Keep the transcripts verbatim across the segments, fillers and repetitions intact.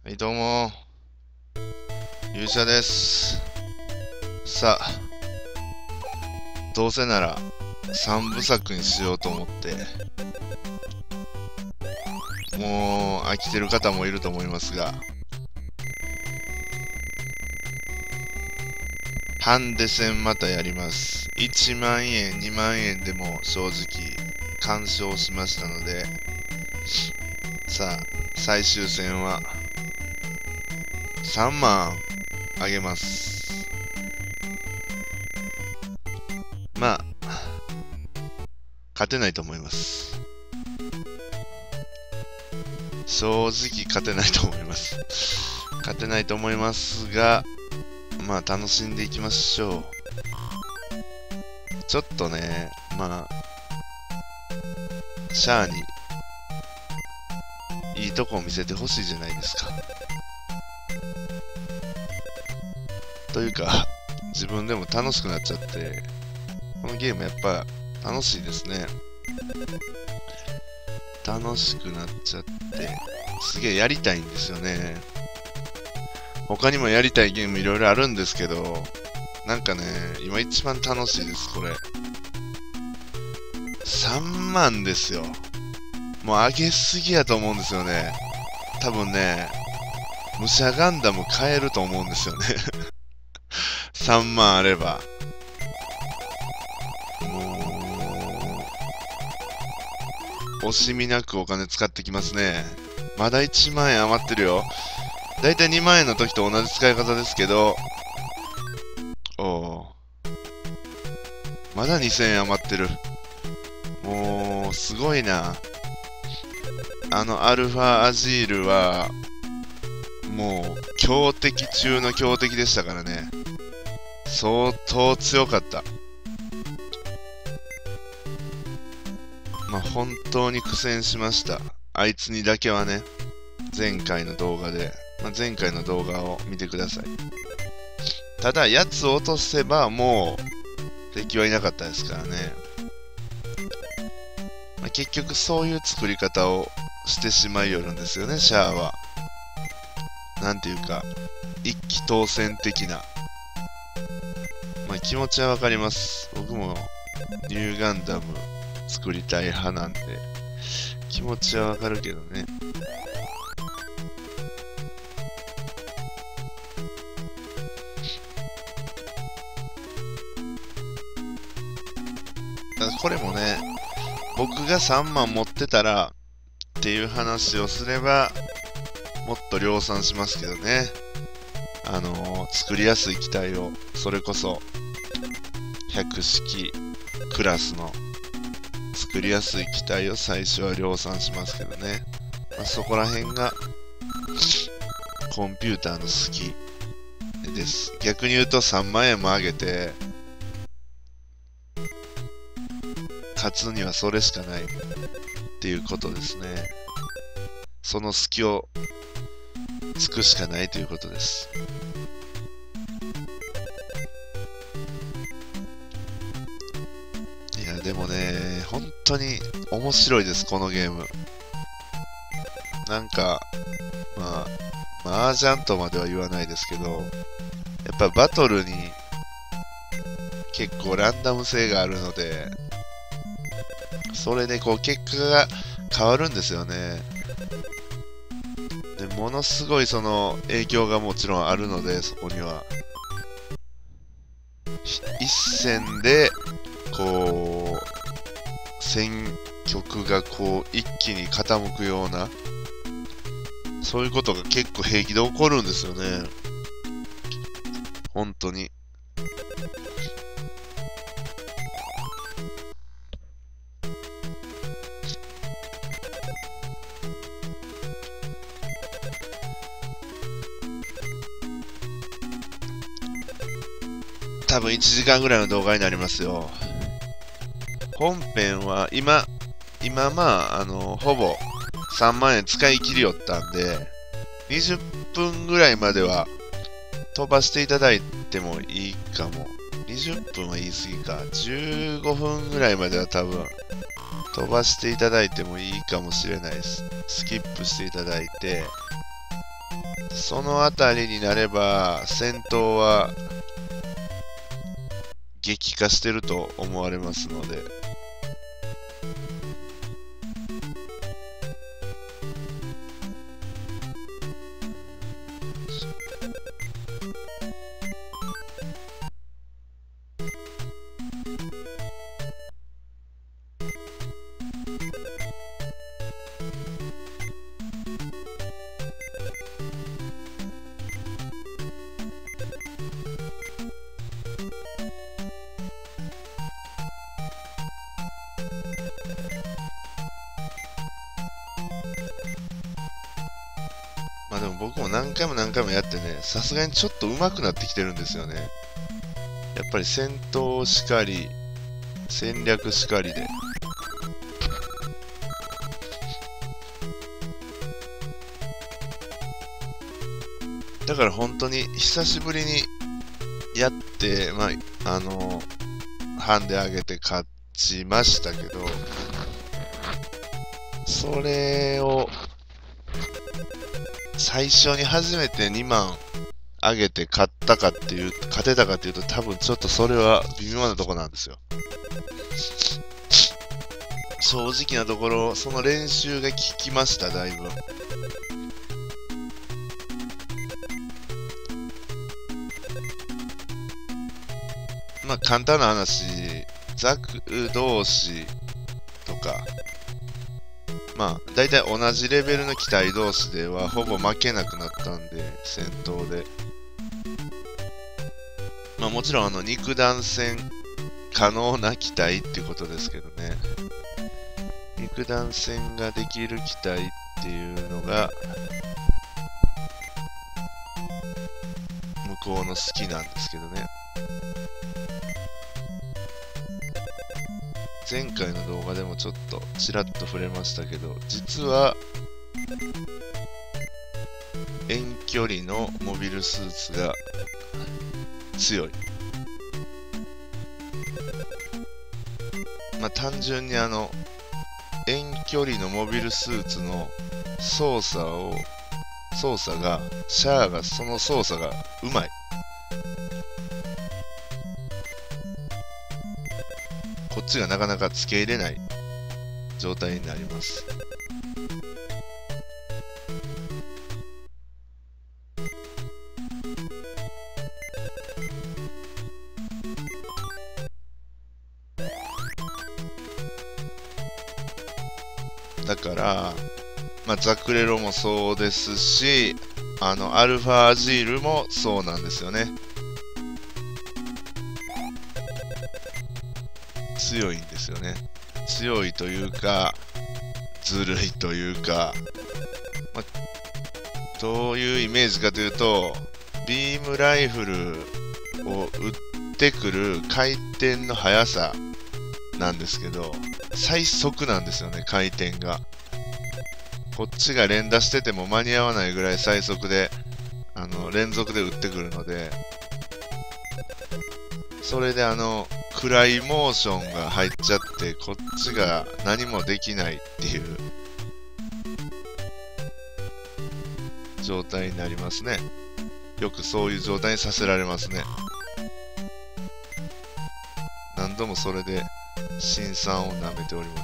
はい、どうも、勇者です。さあ、どうせなら三部作にしようと思って、もう飽きてる方もいると思いますが、ハンデ戦またやります。いちまんえん、にまんえんでも正直、干渉しましたので、さあ、最終戦は、さんまんあげます。まあ、勝てないと思います。正直勝てないと思います。勝てないと思いますが、まあ楽しんでいきましょう。ちょっとね、まあ、シャアにいいとこを見せてほしいじゃないですか。というか、自分でも楽しくなっちゃって、このゲームやっぱ楽しいですね。楽しくなっちゃって、すげえやりたいんですよね。他にもやりたいゲームいろいろあるんですけど、なんかね、今一番楽しいです、これ。さんまんですよ。もう上げすぎやと思うんですよね。多分ね、武者ガンダム買えると思うんですよね。さんまんあれば。もう、惜しみなくお金使ってきますね。まだいちまんえん余ってるよ。だいたいにまんえんの時と同じ使い方ですけど、おお。まだにせんえん余ってる。もう、すごいな。あのアルファアジールは、もう、強敵中の強敵でしたからね。相当強かった。まあ、本当に苦戦しました。あいつにだけはね、前回の動画で、まあ、前回の動画を見てください。ただ、やつを落とせば、もう、敵はいなかったですからね。まあ、結局、そういう作り方をしてしまいよるんですよね、シャアは。なんていうか、一気当選的な。まあ、気持ちはわかります。僕も、ニューガンダム作りたい派なんで、気持ちはわかるけどね。これもね、僕がさんまん持ってたらっていう話をすれば、もっと量産しますけどね。あのー、作りやすい機体を、それこそ、百式クラスの作りやすい機体を最初は量産しますけどね。まあ、そこら辺が、コンピューターの好きです。逆に言うとさんまんえんも上げて、勝つにはそれしかないっていうことですね。その隙をつくしかないということです。いや、でもね、本当に面白いです、このゲーム。なんか、まあ、麻雀とまでは言わないですけど、やっぱバトルに結構ランダム性があるので、それでこう結果が変わるんですよね。で、ものすごいその影響がもちろんあるので、そこには。一戦で、こう、戦局がこう一気に傾くような、そういうことが結構平気で起こるんですよね。本当に。多分いちじかんぐらいの動画になりますよ。本編は今、今まあ、あの、ほぼさんまんえん使い切りよったんで、にじゅっぷんぐらいまでは飛ばしていただいてもいいかも。にじゅっぷんは言い過ぎか。じゅうごふんぐらいまでは多分飛ばしていただいてもいいかもしれないです。スキップしていただいて、 そのあたりになれば戦闘は激化してると思われますので、まあでも僕も何回も何回もやってね、さすがにちょっと上手くなってきてるんですよね。やっぱり戦闘しかり、戦略しかりで。だから本当に久しぶりにやって、まあ、あの、ハンデ上げて勝ちましたけど、それを、最初に初めてにまん上げて勝ったかっていう、勝てたかっていうと多分ちょっとそれは微妙なとこなんですよ。正直なところ、その練習が効きました、だいぶ。まあ簡単な話、ザク同士とか、まあ、大体同じレベルの機体同士ではほぼ負けなくなったんで、戦闘で。まあもちろんあの肉弾戦可能な機体ってことですけどね。肉弾戦ができる機体っていうのが、向こうの好きなんですけどね。前回の動画でもちょっとちらっと触れましたけど、実は遠距離のモビルスーツが強い。まあ単純にあの遠距離のモビルスーツの操作を操作がシャアがその操作がうまい。こっちがなかなか付け入れない状態になります。だから、まあ、ザクレロもそうですし、あの、アルファアジールもそうなんですよね。強いんですよね。強いというか、ずるいというか、まあ、どういうイメージかというと、ビームライフルを撃ってくる回転の速さなんですけど、最速なんですよね、回転が。こっちが連打してても間に合わないぐらい最速で、あの、連続で撃ってくるので、それであの、暗いモーションが入っちゃって、こっちが何もできないっていう状態になりますね。よくそういう状態にさせられますね。何度もそれで辛酸を舐めております。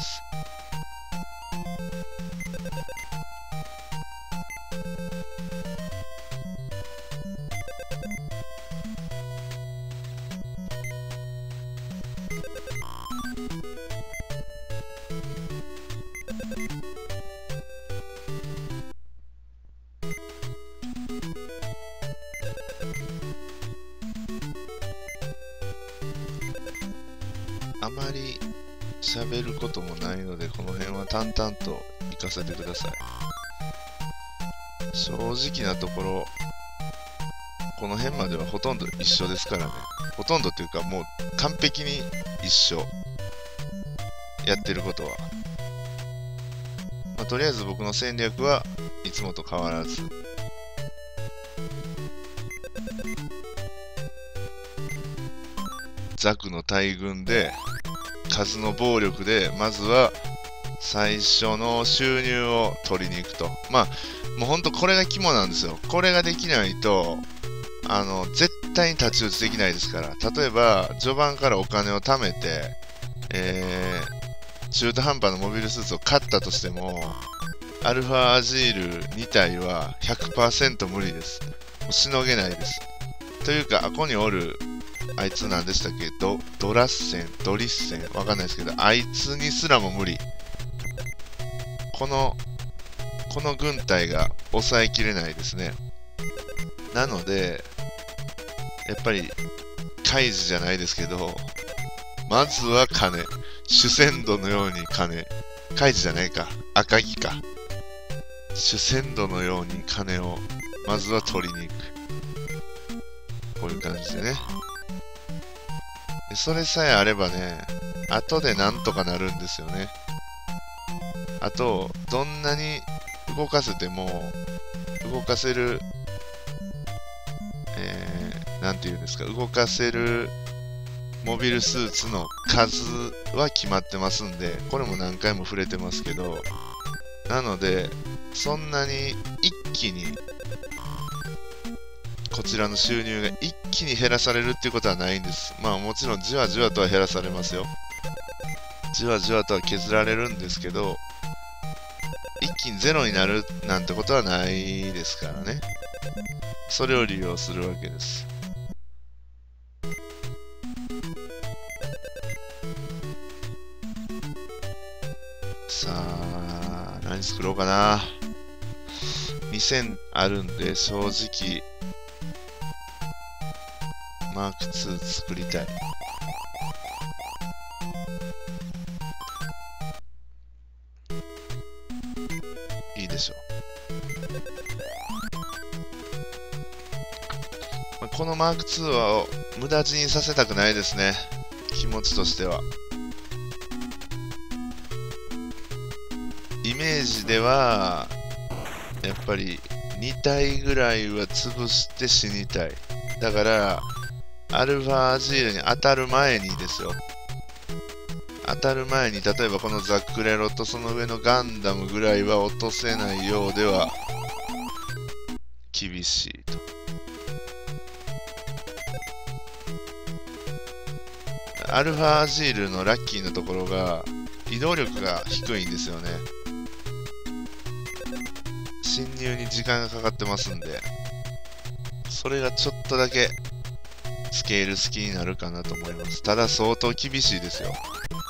あまり喋ることもないので、この辺は淡々と行かせてください。正直なところ、この辺まではほとんど一緒ですからね。ほとんどっていうか、もう完璧に一緒。やってることは。まあ、とりあえず僕の戦略はいつもと変わらず。ザクの大軍で、数の暴力で、まずは最初の収入を取りに行くと。まあ、 もうほんとこれが肝なんですよ。これができないと、あの、絶対に太刀打ちできないですから。例えば、序盤からお金を貯めて、えー、中途半端なモビルスーツを買ったとしても、アルファアジールに体は ひゃくパーセント 無理です。もうしのげないです。というか、あこにおる、あいつ何でしたっけ、ド、ドラッセン、ドリッセン、わかんないですけど、あいつにすらも無理。この、この軍隊が抑えきれないですね。なので、やっぱり、カイジじゃないですけど、まずは金。主戦度のように金。カイジじゃないか。赤木か。主戦度のように金を、まずは取りに行く。こういう感じでね。でそれさえあればね、後でなんとかなるんですよね。あと、どんなに動かせても、動かせる、えー、なんていうんですか、動かせるモビルスーツの数は決まってますんで、これも何回も触れてますけど、なので、そんなに一気に、こちらの収入が一気に減らされるっていうことはないんです。まあもちろんじわじわとは減らされますよ。じわじわとは削られるんですけど、一気にゼロになるなんてことはないですからね。それを利用するわけです。さあ、何作ろうかな。にせんあるんで、正直、マークツー作りたい。いいでしょう。このマークツーは無駄死にさせたくないですね。気持ちとしては。イメージでは、やっぱりに体ぐらいは潰して死にたい。だから、アルファアジールに当たる前にですよ。当たる前に、例えばこのザックレロとその上のガンダムぐらいは落とせないようでは厳しいと。アルファアジールのラッキーなところが移動力が低いんですよね。侵入に時間がかかってますんで、それがちょっとだけスケール好きになるかなと思います。ただ相当厳しいですよ。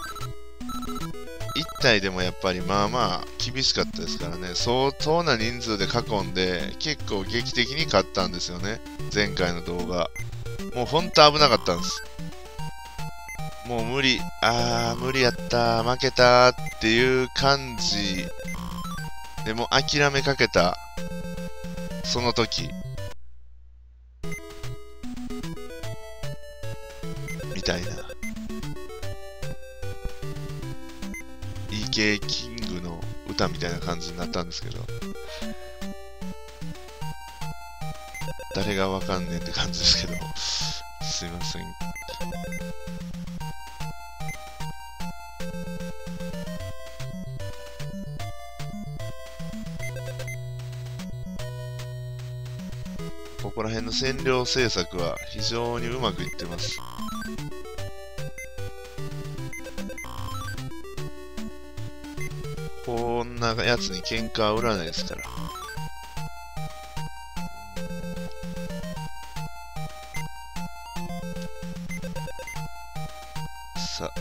いち体でもやっぱりまあまあ厳しかったですからね。相当な人数で囲んで結構劇的に勝ったんですよね。前回の動画。もうほんと危なかったんです。もう無理。あー無理やった。負けたっていう感じ。でも諦めかけた。その時。みたいな。イーケー キングの歌みたいな感じになったんですけど。誰がわかんねえって感じですけど。すいません。ここら辺の占領政策は非常にうまくいってます。こんなやつに喧嘩は売らないですから。さ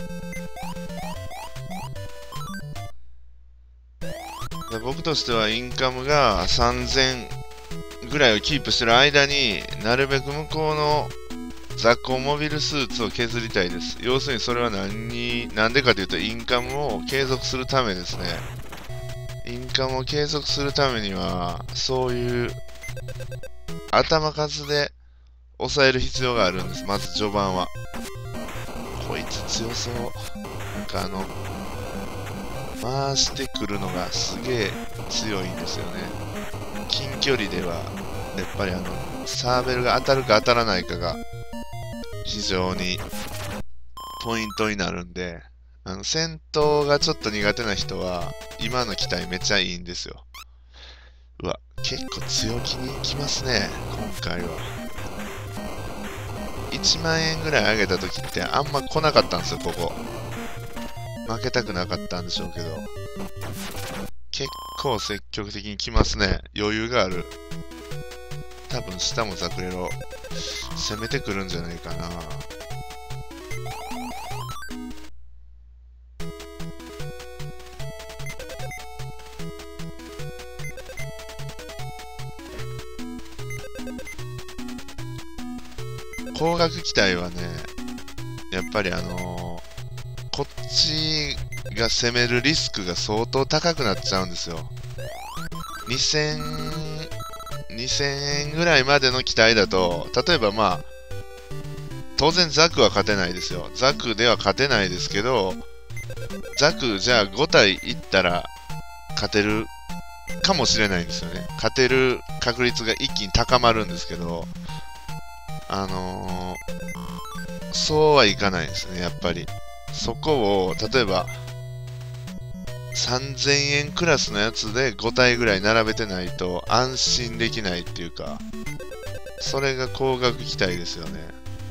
あ。僕としてはインカムがさんぜんぐらいをキープしてる間になるべく向こうの雑魚モビルスーツを削りたいです。要するにそれは何に、なんでかというとインカムを継続するためですね。インカムを継続するためには、そういう頭数で抑える必要があるんです。まず序盤は。こいつ強そう。なんかあの、回してくるのがすげえ強いんですよね。近距離では、やっぱりあの、サーベルが当たるか当たらないかが、非常にポイントになるんで、あの戦闘がちょっと苦手な人は今の機体めっちゃいいんですよ。 うわ、結構強気にきますね、今回は。いちまんえんぐらい上げた時ってあんま来なかったんですよ、ここ。負けたくなかったんでしょうけど。結構積極的に来ますね。余裕がある。多分下もザクレロ攻めてくるんじゃないかな。高額期待はね、やっぱりあのー、こっちが攻めるリスクが相当高くなっちゃうんですよ。にせん、にせんえんぐらいまでの期待だと、例えばまあ、当然ザクは勝てないですよ。ザクでは勝てないですけど、ザクじゃあご体いったら勝てるかもしれないんですよね。勝てる確率が一気に高まるんですけど、あのー、そうはいかないですね、やっぱり。そこを、例えば、さんぜんえんクラスのやつでご体ぐらい並べてないと安心できないっていうか、それが高額期待ですよね。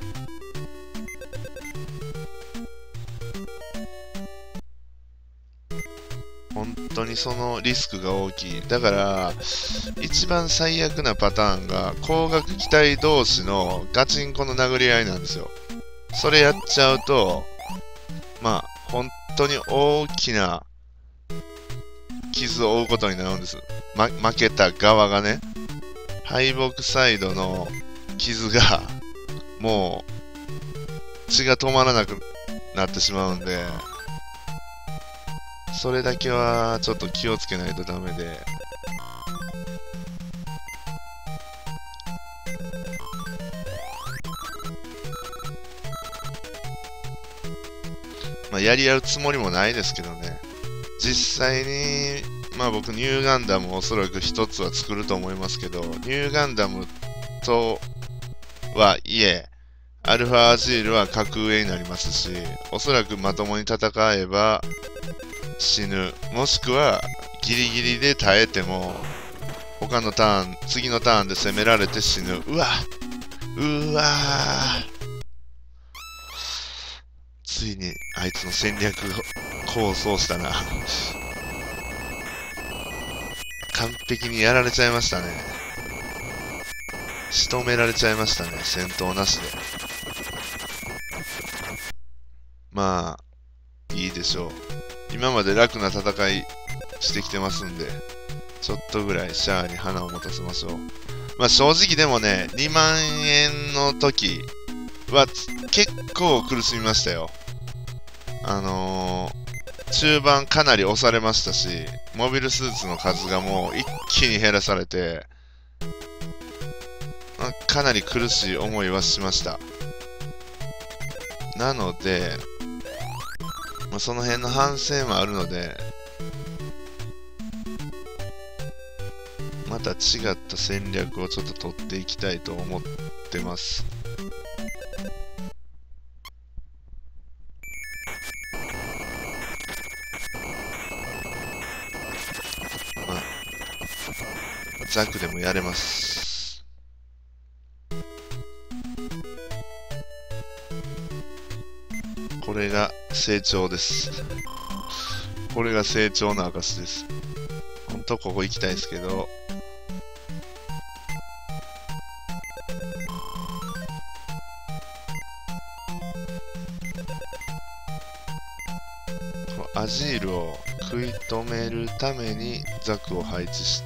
本当にそのリスクが大きい。だから、一番最悪なパターンが、高額期待同士のガチンコの殴り合いなんですよ。それやっちゃうと、まあ、本当に大きな傷を負うことになるんです。ま、負けた側がね、敗北サイドの傷が、もう、血が止まらなくなってしまうんで、それだけはちょっと気をつけないとダメで、まあ、やり合うつもりもないですけどね。実際に、まあ僕、ニューガンダムをおそらく一つは作ると思いますけど、ニューガンダムとはいえ、アルファアジールは格上になりますし、おそらくまともに戦えば死ぬ。もしくは、ギリギリで耐えても、他のターン、次のターンで攻められて死ぬ。うわうわーついにあいつの戦略構想したな。完璧にやられちゃいましたね。仕留められちゃいましたね。戦闘なしで。まあ、いいでしょう。今まで楽な戦いしてきてますんで、ちょっとぐらいシャアに花を持たせましょう。まあ正直でもね、にまんえんの時は結構苦しみましたよ。あのー、中盤かなり押されましたし、モビルスーツの数がもう一気に減らされて、まあ、かなり苦しい思いはしました。なので、まあ、その辺の反省もあるので、また違った戦略をちょっと取っていきたいと思ってます。まあ、ザクでもやれます。これが成長です。これが成長の証です。本当ここ行きたいですけど、アジールを食い止めるためにザクを配置して、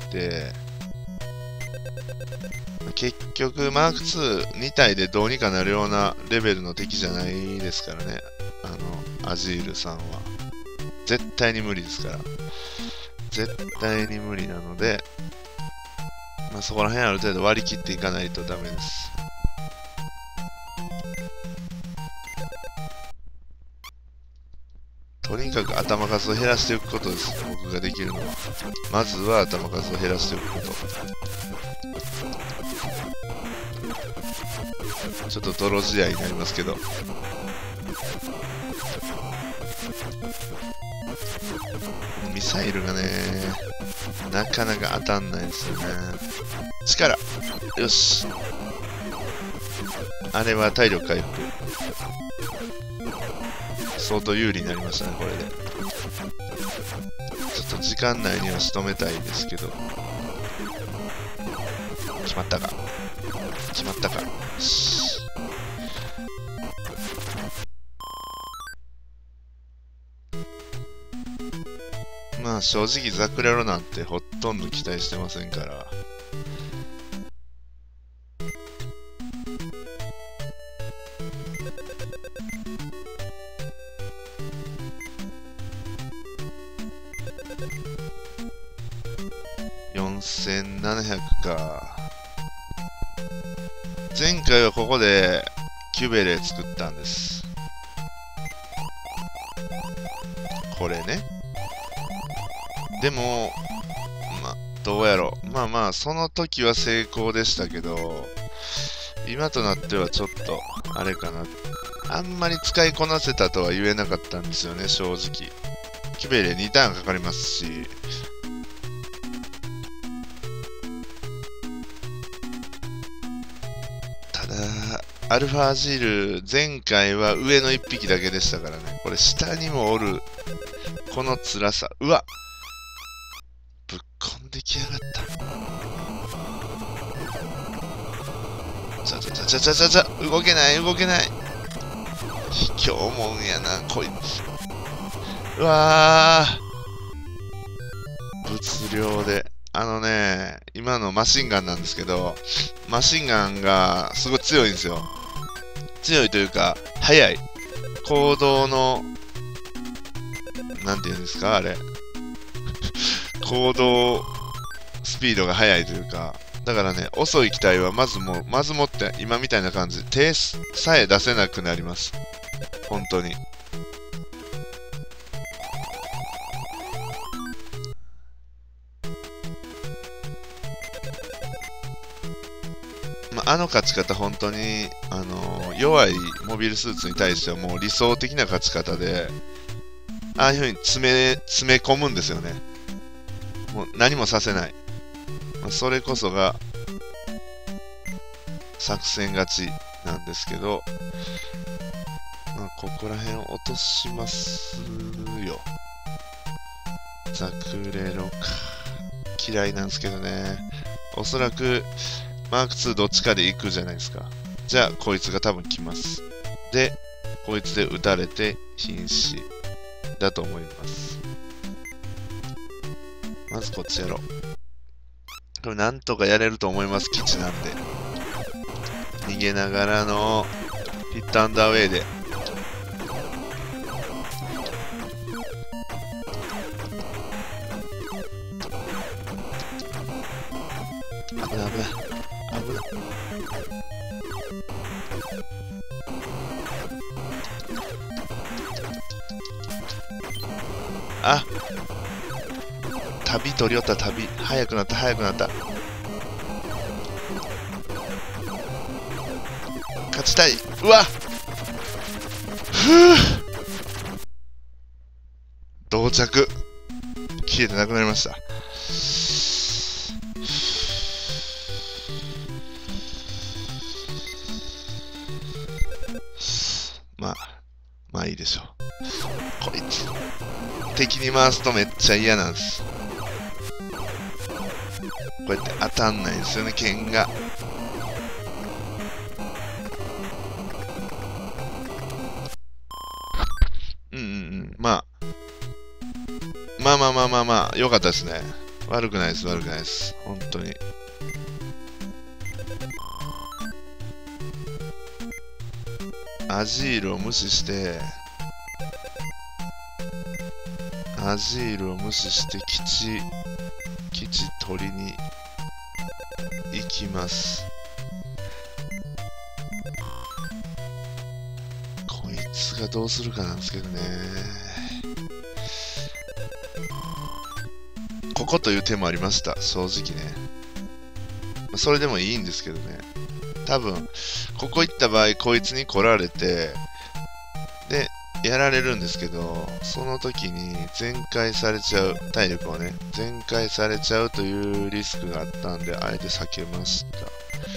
結局マークツーに体でどうにかなるようなレベルの敵じゃないですからね。あの、アジールさんは。絶対に無理ですから。絶対に無理なので、まあ、そこら辺ある程度割り切っていかないとダメです。とにかく頭数を減らしていくことです。僕ができるのは。まずは頭数を減らしておくこと。ちょっと泥仕合になりますけど。 ミサイルがね、なかなか当たんないですよね。力よし。あれは体力回復。相当有利になりましたね、これで。ちょっと時間内には仕留めたいですけど。決まったか。決まったか。よし。まあ正直ザクレロなんてほとんど期待してませんから。よんせんななひゃくか。前回はここでキュベレ作ったんです。これね。でも、まあ、どうやろう。まあまあ、その時は成功でしたけど、今となってはちょっと、あれかな。あんまり使いこなせたとは言えなかったんですよね、正直。キュベレにターンかかりますし、ただ、アルファジール、前回は上のいっぴきだけでしたからね。これ下にもおる、この辛さ。うわぶっこんできやがった。ちゃちゃちゃちゃちゃちゃちゃ、動けない動けない。卑怯もんやな、こいつ。うわー。物量で。あのね、今のマシンガンなんですけど、マシンガンがすごい強いんですよ。強いというか、速い。行動の、なんていうんですか、あれ。行動スピードが速いというか、だからね、遅い機体はまずもう、まずもって、今みたいな感じで、手さえ出せなくなります。本当に。まあ、あの勝ち方、本当に、あのー、弱いモビルスーツに対してはもう理想的な勝ち方で、ああいう風に詰め、詰め込むんですよね。もう何もさせない。それこそが作戦勝ちなんですけど、まあ、ここら辺を落としますよ。ザクレロか。嫌いなんですけどね。おそらくマークツーどっちかで行くじゃないですか。じゃあこいつが多分来ます。で、こいつで撃たれて瀕死だと思います。まずこっちやろう。これなんとかやれると思います。基地なんで。逃げながらのヒットアンダーウェイで。危ない危ない。危ない。あ、旅取り寄った旅。早くなった早くなった。勝ちたい。うわっ、ふう、同着。消えてなくなりました。まあまあいいでしょう。こいつ敵に回すとめっちゃ嫌なんです。こうやって当たんないんですよね、剣が。うんうんうん。まあ。まあまあまあまあまあ、よかったですね。悪くないです、悪くないです。本当に。アジールを無視して、アジールを無視して基地、基地取りに行きます。こいつがどうするかなんですけどね。ここという手もありました、正直ね。それでもいいんですけどね。多分、ここ行った場合、こいつに来られて、 で、やられるんですけど、その時に全開されちゃう、体力をね、全開されちゃうというリスクがあったんで、あえて避けました。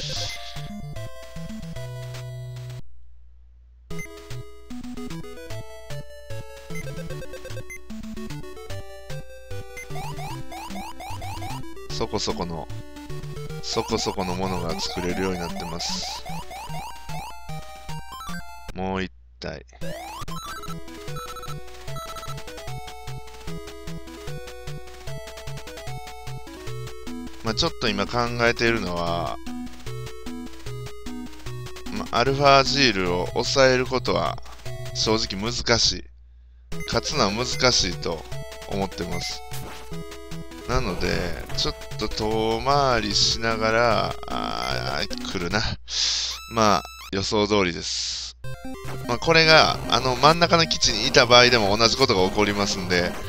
そこそこの、そこそこのものが作れるようになってます。もう一体。まあ、ちょっと今考えているのは、まあ、アルファジールを抑えることは正直難しい。勝つのは難しいと思ってます。なので、ちょっと遠回りしながら、あー、来るな。まあ、予想通りです。まあ、これが、あの、真ん中の基地にいた場合でも同じことが起こりますんで、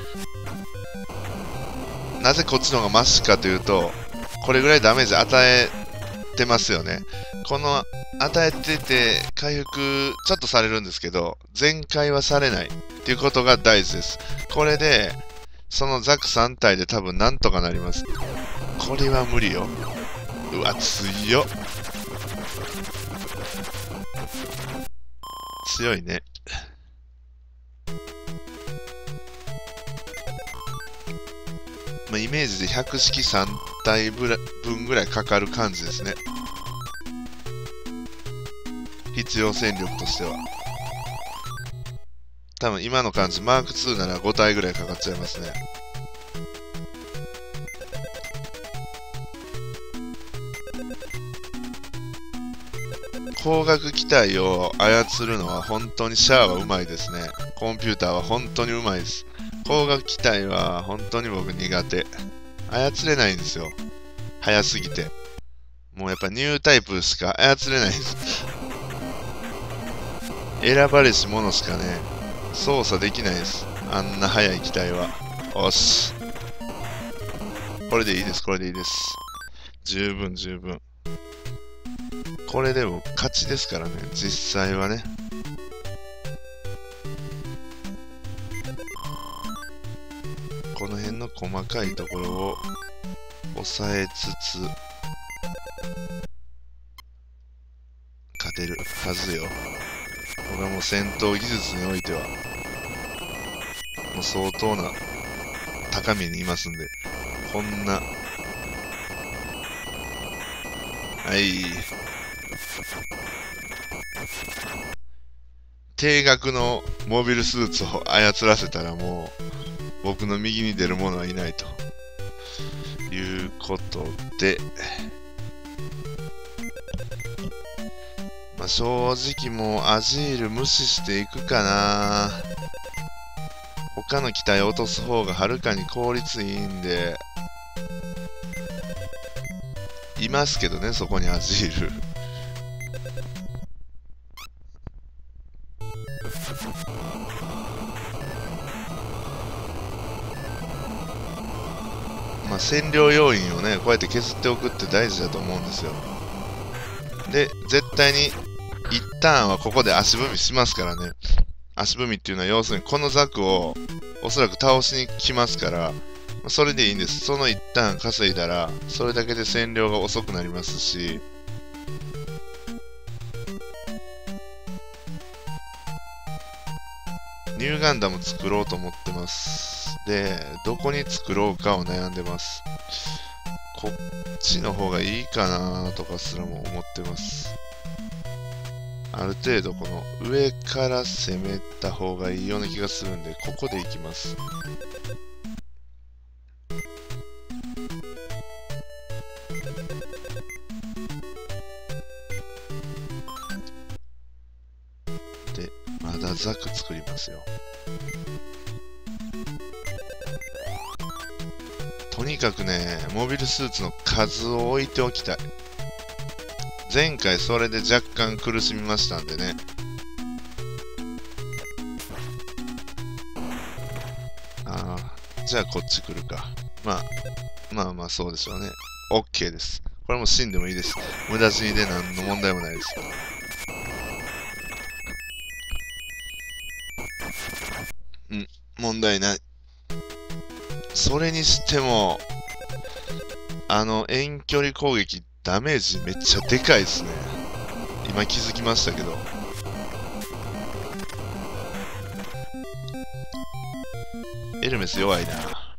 なぜこっちの方がマシかというと、これぐらいダメージ与えてますよね。この、与えてて、回復、ちょっとされるんですけど、全開はされないっていうことが大事です。これで、そのザクさん体で多分なんとかなります。これは無理よ。うわ、強っ。強いね。まあ、イメージでひゃく式さん体分ぐらいかかる感じですね。必要戦力としては。多分今の感じ、マークツーならご体ぐらいかかっちゃいますね。光学機体を操るのは本当にシャアはうまいですね。コンピューターは本当にうまいです。光学機体は本当に僕苦手。操れないんですよ。早すぎて。もうやっぱニュータイプしか操れないです。選ばれし者しかね、操作できないです。あんな速い機体は。よし。これでいいです、これでいいです。十分、十分。これでも勝ちですからね、実際はね。この辺の細かいところを抑えつつ、勝てるはずよ。これはもう戦闘技術においては、もう相当な高みにいますんで、こんな、はい。定額のモビルスーツを操らせたらもう、僕の右に出る者はいないということで、まあ、正直もうアジール無視していくかな。他の機体を落とす方がはるかに効率いいんで、いますけどね、そこにアジール。まあ、占領要因をね、こうやって削っておくって大事だと思うんですよ。で、絶対に一旦はここで足踏みしますからね。足踏みっていうのは要するにこのザクをおそらく倒しに来ますから、それでいいんです。その一旦稼いだら、それだけで占領が遅くなりますし、ニューガンダム作ろうと思ってます。で、どこに作ろうかを悩んでます。こっちの方がいいかなとかすらも思ってます。ある程度この上から攻めた方がいいような気がするんで、ここでいきます。で、まだザク作りますよ。とにかくね、モビルスーツの数を置いておきたい。前回それで若干苦しみましたんでね。ああ、じゃあこっち来るか。まあ、まあまあそうでしょうね。OK です。これも死んでもいいです。無駄死にで何の問題もないです。 問題ない。それにしても、あの遠距離攻撃ダメージめっちゃでかいですね。今気づきましたけど。エルメス弱いな。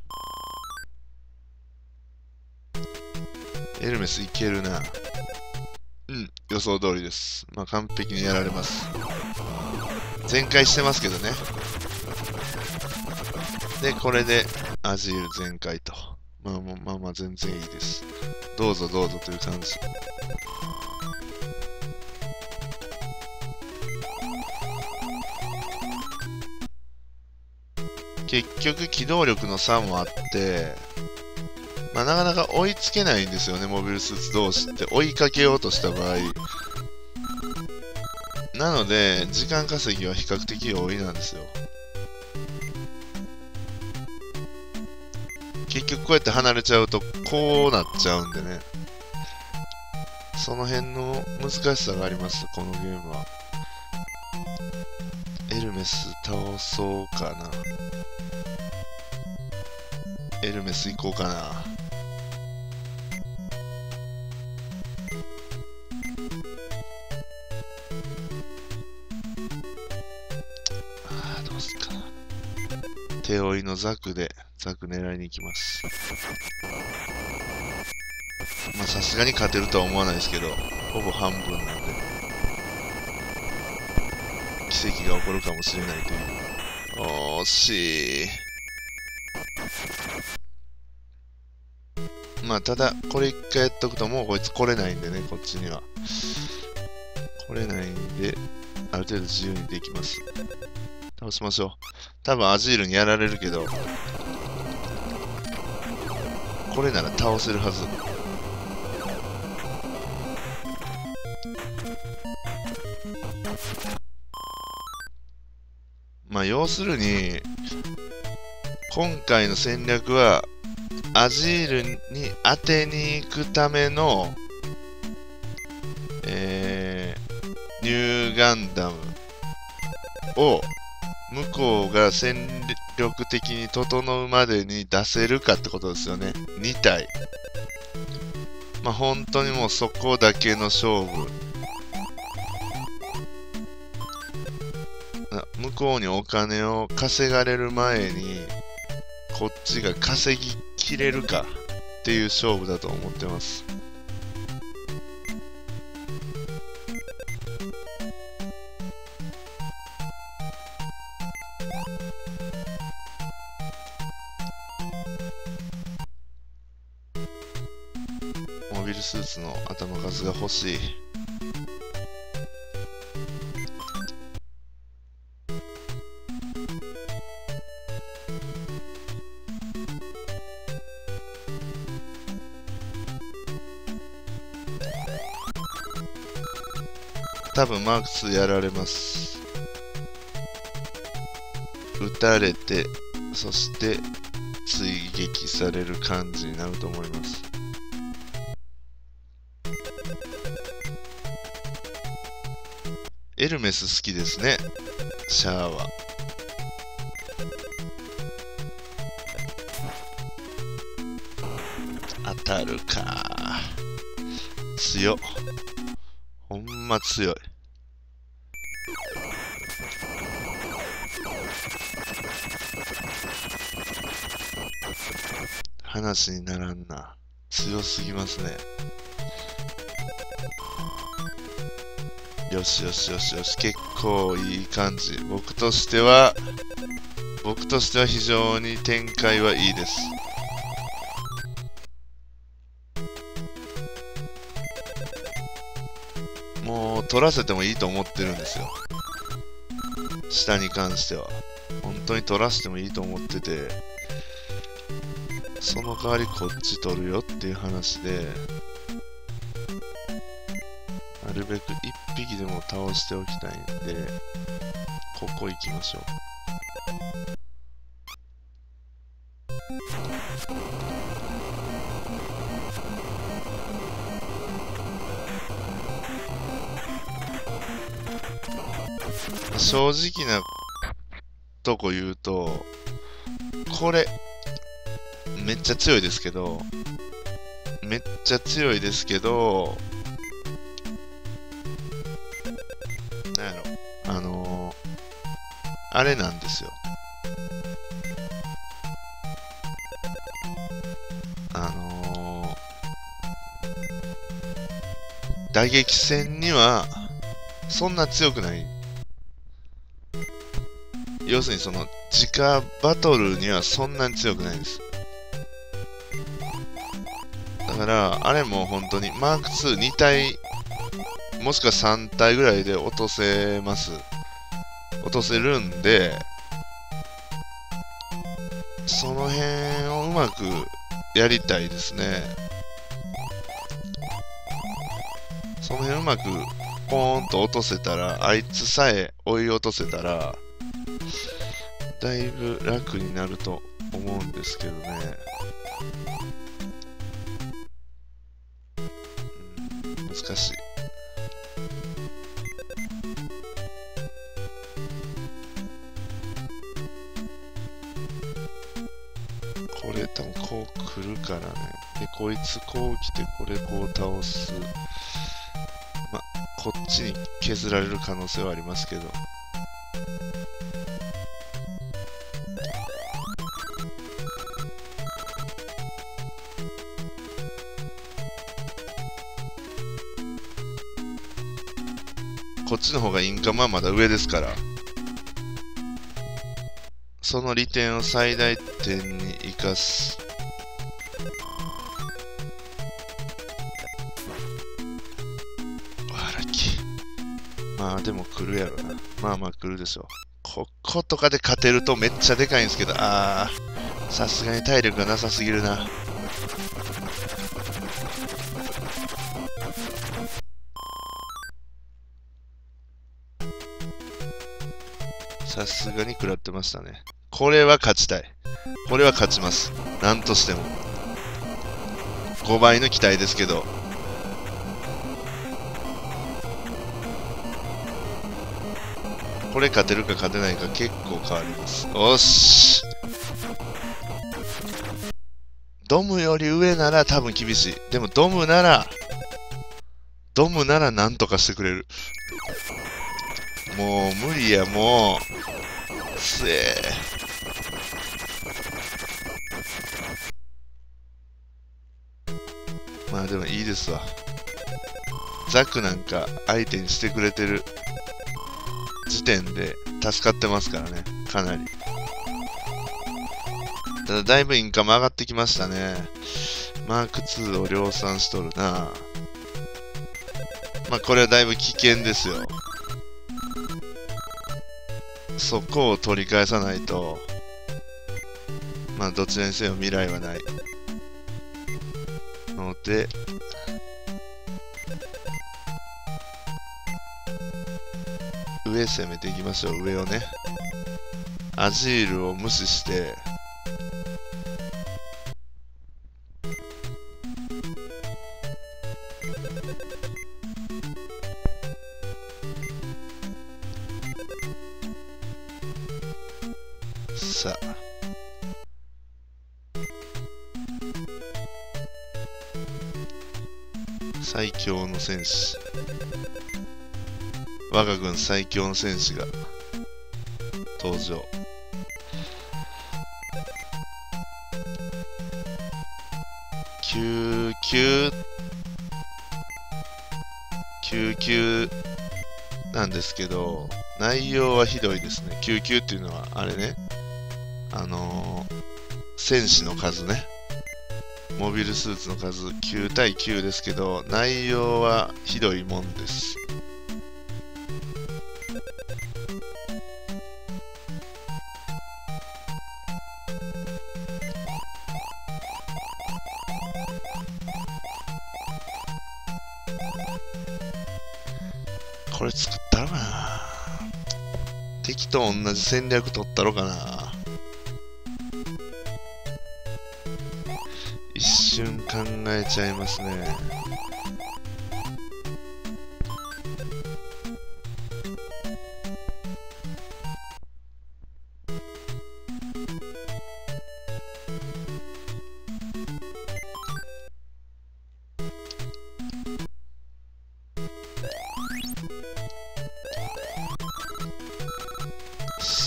エルメスいけるな。うん、予想通りです。まあ完璧にやられます。全開してますけどね。で、これでアジール全開と。まあまあまあまあ全然いいです。どうぞどうぞという感じ。結局機動力の差もあって、まあ、なかなか追いつけないんですよね、モビルスーツ同士って。追いかけようとした場合。なので、時間稼ぎは比較的容易なんですよ。結局こうやって離れちゃうと、こうなっちゃうんでね。その辺の難しさがあります、このゲームは。エルメス倒そうかな。エルメス行こうかな。ああ、どうすか。手負いのザクで、ザク狙いに行きます。まあ、さすがに勝てるとは思わないですけど、ほぼ半分なんで、奇跡が起こるかもしれないという。惜しい。まあ、ただ、これ一回やっとくともうこいつ来れないんでね、こっちには。来れないんで、ある程度自由にできます。倒しましょう。多分アジールにやられるけど、これなら倒せるはず。まあ、要するに、今回の戦略は、アジールに当てに行くための、えー、ニューガンダムを向こうが戦力的に整うまでに出せるかってことですよね。に体。まあ本当にもうそこだけの勝負。向こうにお金を稼がれる前に、こっちが稼ぎきれるかっていう勝負だと思ってます。モビルスーツの頭数が欲しい。多分マークツーやられます。撃たれて、そして追撃される感じになると思います。エルメス好きですね、シャアは。当たるか。強っ。ほんま強い。話にならんな。強すぎますね。よしよしよしよし。結構いい感じ。僕としては、僕としては非常に展開はいいです。もう取らせてもいいと思ってるんですよ。下に関しては。本当に取らせてもいいと思ってて、その代わりこっち取るよっていう話で、なるべく一匹でも倒しておきたいんで、ここ行きましょう。正直なとこ言うと、これ、めっちゃ強いですけど、めっちゃ強いですけど、なんやろ、あのー、あれなんですよ。あのー、打撃戦には、そんな強くない。要するにその、直バトルにはそんなに強くないです。だから、あれも本当に、マークツーに体、もしくはさん体ぐらいで落とせます。落とせるんで、その辺をうまくやりたいですね。その辺うまくポーンと落とせたら、あいつさえ追い落とせたら、だいぶ楽になると思うんですけどね。うん、難しい。これ多分こう来るからね。で、こいつこう来て、これこう倒す。ま、こっちに削られる可能性はありますけど。こっちの方がインカムはまだ上ですから。その利点を最大点に生かす。あ、ラッキー。まあでも来るやろな。まあまあ来るでしょう。こことかで勝てるとめっちゃでかいんですけど、ああ、さすがに体力がなさすぎるな。さすがに食らってましたね。これは勝ちたい。これは勝ちます。なんとしても。ごばいの期待ですけど。これ勝てるか勝てないか結構変わります。おっし。ドムより上なら多分厳しい。でもドムなら、ドムならなんとかしてくれる。もう無理や、もう。すえー。まあでもいいですわ。ザクなんか相手にしてくれてる時点で助かってますからね。かなり。ただだいぶインカム上がってきましたね。マークツーを量産しとるな。まあこれはだいぶ危険ですよ。そこを取り返さないと、まあどちらにせよ未来はない。ので、上攻めていきましょう、上をね。アジールを無視して、さあ。最強の戦士。我が軍最強の戦士が登場。きゅうきゅう、きゅうきゅうなんですけど、内容はひどいですね。きゅうきゅうっていうのは、あれね。あのー、戦士の数ね。モビルスーツの数きゅうたいきゅうですけど、内容はひどいもんです。これ作ったろかな。敵と同じ戦略取ったろかな。一瞬考えちゃいますね。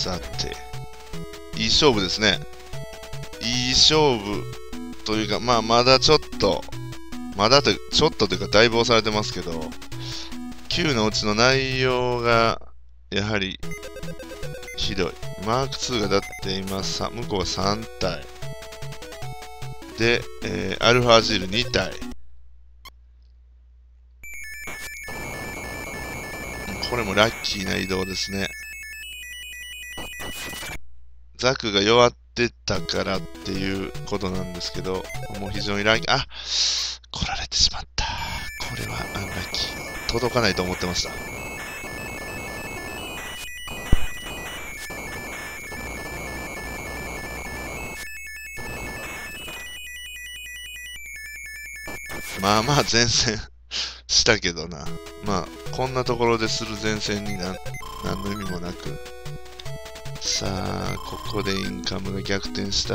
さて、いい勝負ですね。いい勝負というか、まあ、まだちょっと、まだと、ちょっとというか、だいぶ押されてますけど、きゅうのうちの内容が、やはり、ひどい。マークツーがだって今、さ向こうはさん体。で、えー、アルファジールに体。これもラッキーな移動ですね。ザクが弱ってたからっていうことなんですけど、もう非常にラッキー、あ、来られてしまった。これはアンラッキー。届かないと思ってました。まあまあ前線したけどな。まあ、こんなところでする前線にな何の意味もなく。さあ、ここでインカムが逆転した。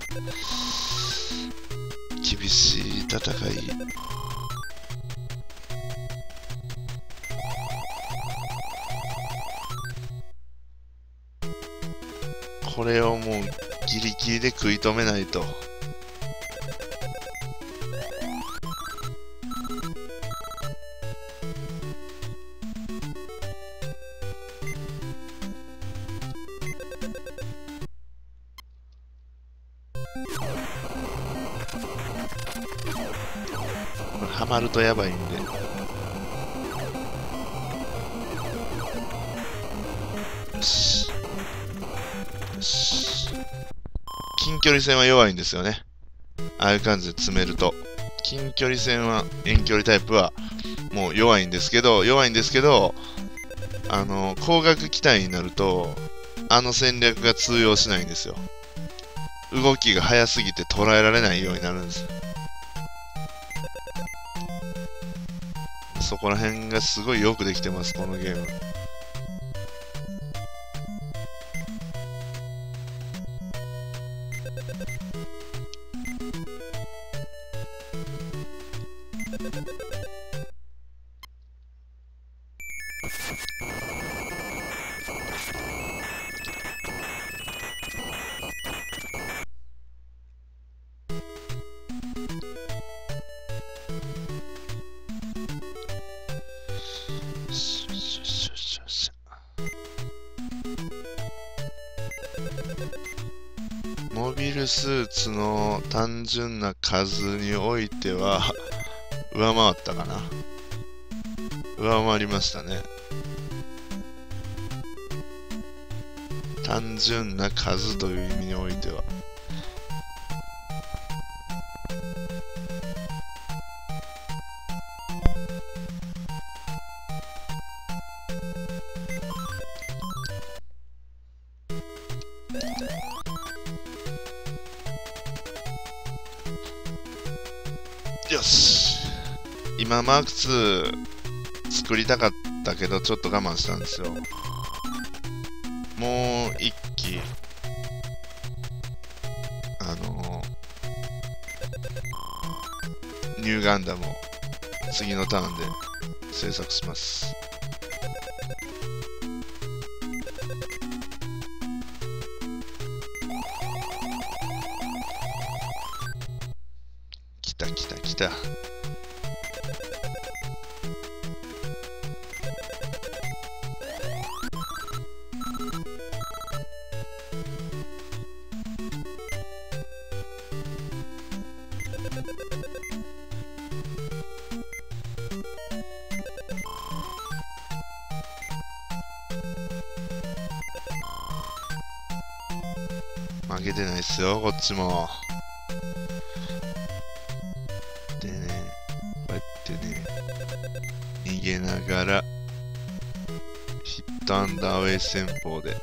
厳しい戦い。これをもうギリギリで食い止めないと。ハマるとやばいんで。よし。よし。近距離戦は弱いんですよね。ああいう感じで詰めると。近距離戦は、遠距離タイプは、もう弱いんですけど、弱いんですけど、あの、光学機体になると、あの戦略が通用しないんですよ。動きが速すぎて捉えられないようになるんです。そこら辺がすごいよくできてます、このゲーム。モビルスーツの単純な数においては上回ったかな。上回りましたね。単純な数という意味においては。よし。今マークツー作りたかったけどちょっと我慢したんですよ。もう一機あのー、ニューガンダムを次のターンで制作します。来た来た来た。負けてないっすよ、こっちも。でね、こうやってね、逃げながら、ヒットアンダーウェイ戦法で。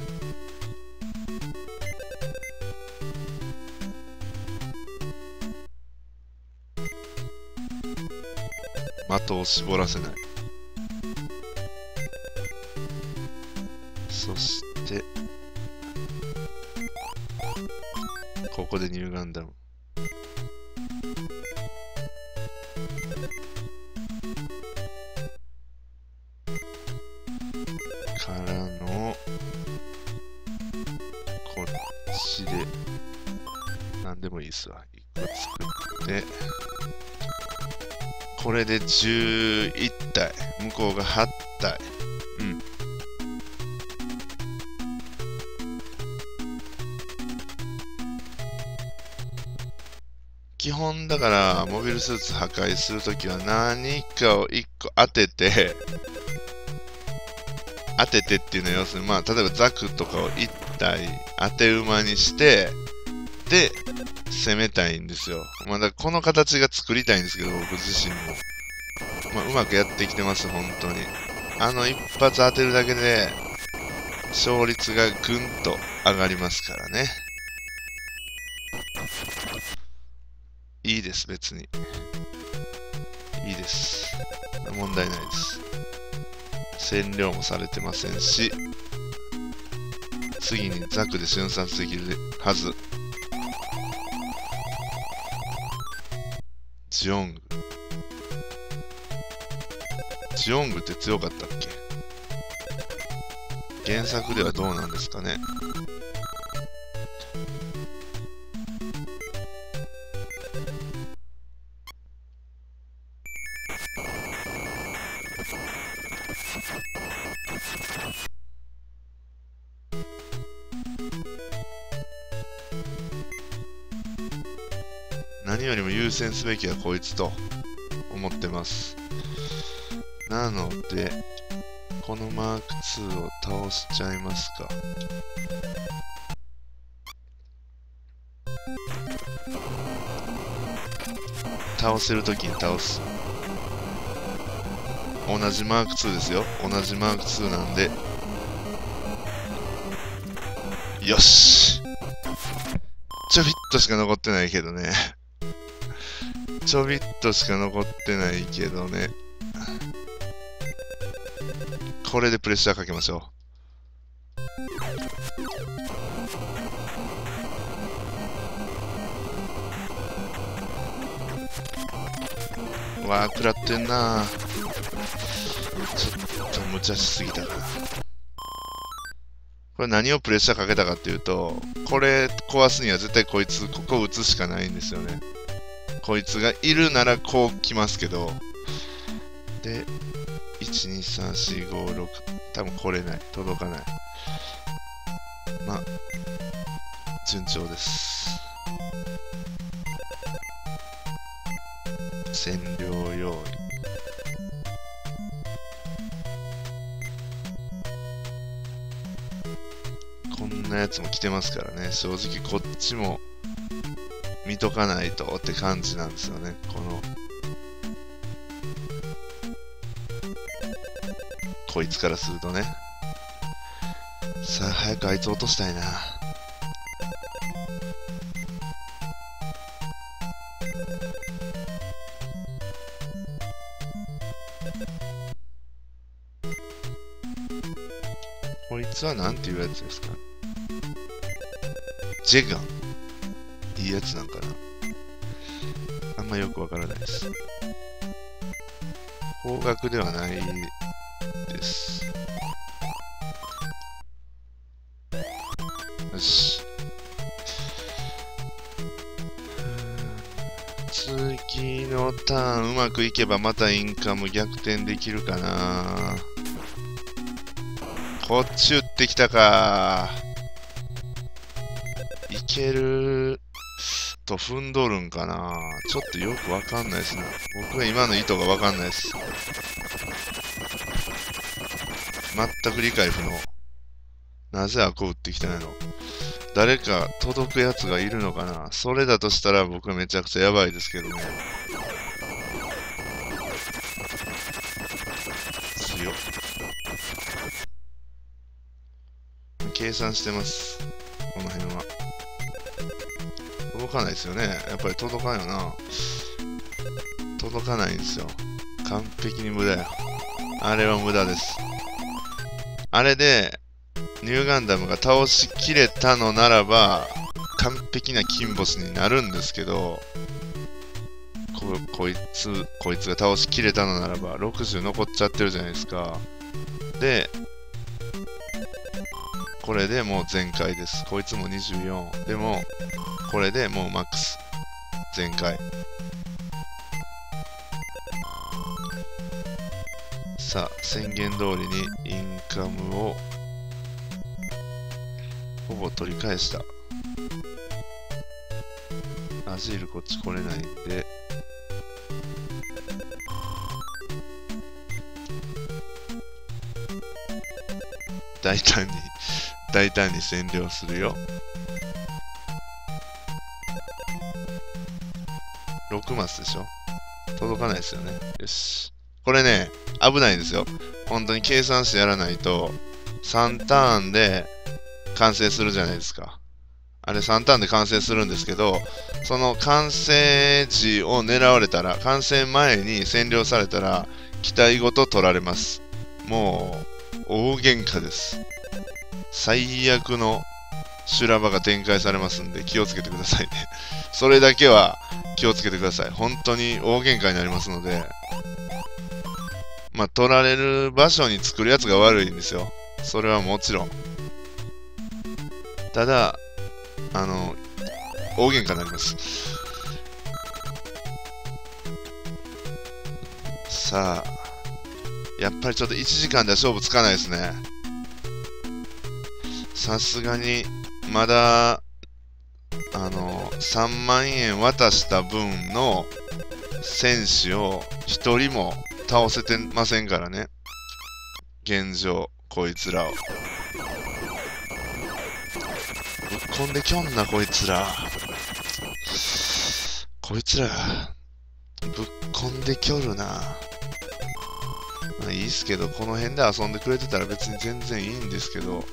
的を絞らせない。そして、ここでニューガンダム。からの、 でもいいですわ。いっこ作って、これでじゅういったい、向こうがはったい。うん。基本だから、モビルスーツ破壊するときは何かをいっこ当てて、当ててっていうのは要するに、まあ、例えばザクとかをいったい当て馬にして、で、攻めたいんですよ。まあ、だからこの形が作りたいんですけど、僕自身も。まあ、うまくやってきてます、本当に。あの一発当てるだけで、勝率がぐんと上がりますからね。いいです、別に。いいです。問題ないです。占領もされてませんし、次にザクで瞬殺できるはず。ジオング。ジオングって強かったっけ？原作ではどうなんですかね。何よりも優先すべきはこいつと思ってます。なので、このマークツーを倒しちゃいますか。倒せるときに倒す。同じマークツーですよ。同じマークツーなんで。よし！ちょびっとしか残ってないけどね。ちょびっとしか残ってないけどね。これでプレッシャーかけましょう。わあ、食らってんな。ちょっと無茶しすぎたかな。これ何をプレッシャーかけたかっていうと、これ壊すには絶対こいつ、ここ打つしかないんですよね。こいつがいるならこう来ますけど。で、いち、に、さん、し、ご、ろく。多分来れない。届かない。まあ、順調です。占領用意。こんなやつも来てますからね。正直こっちも見とかないとって感じなんですよね。このこいつからするとね。さあ早くあいつ落としたいな。こいつはなんていうやつですか？ジェガン。いいやつなんかな。あんまよくわからないです。方角ではないです。よし。次のターンうまくいけばまたインカム逆転できるかな。こっち打ってきたか。いけると踏んどるんかな。ちょっとよくわかんないですね。僕は今の意図がわかんないです。全く理解不能。なぜあこ打ってきたんやろ。誰か届くやつがいるのかな。それだとしたら僕はめちゃくちゃやばいですけどね。強っ。計算してます。この辺は。届かないですよね。やっぱり届かんよな。届かないんですよ。完璧に無駄や。あれは無駄です。あれで、ニューガンダムが倒しきれたのならば、完璧な金星になるんですけど、こ、こいつ、こいつが倒しきれたのならば、ろくじゅう残っちゃってるじゃないですか。で、これでもう全開です。こいつもにじゅうよん。でも、 これでもうマックス。全開。さあ、宣言通りにインカムをほぼ取り返した。アジールこっち来れないんで、大胆に、大胆に占領するよ。ろくマスでしょ？届かないですよね。よし。これね、危ないんですよ。本当に計算してやらないと、さんターンで完成するじゃないですか。あれさんターンで完成するんですけど、その完成時を狙われたら、完成前に占領されたら、機体ごと取られます。もう、大喧嘩です。最悪の修羅場が展開されますんで、気をつけてくださいね。それだけは気をつけてください。本当に大喧嘩になりますので、まあ、取られる場所に作るやつが悪いんですよ。それはもちろん。ただ、あの、大喧嘩になります。さあ、やっぱりちょっといちじかんでは勝負つかないですね。さすがに、まだ、あの、さんまんえん渡した分の選手を一人も倒せてませんからね。現状、こいつらを。ぶっこんできょんな、こいつら。こいつら、ぶっこんできょるな。まあいいっすけど、この辺で遊んでくれてたら別に全然いいんですけど。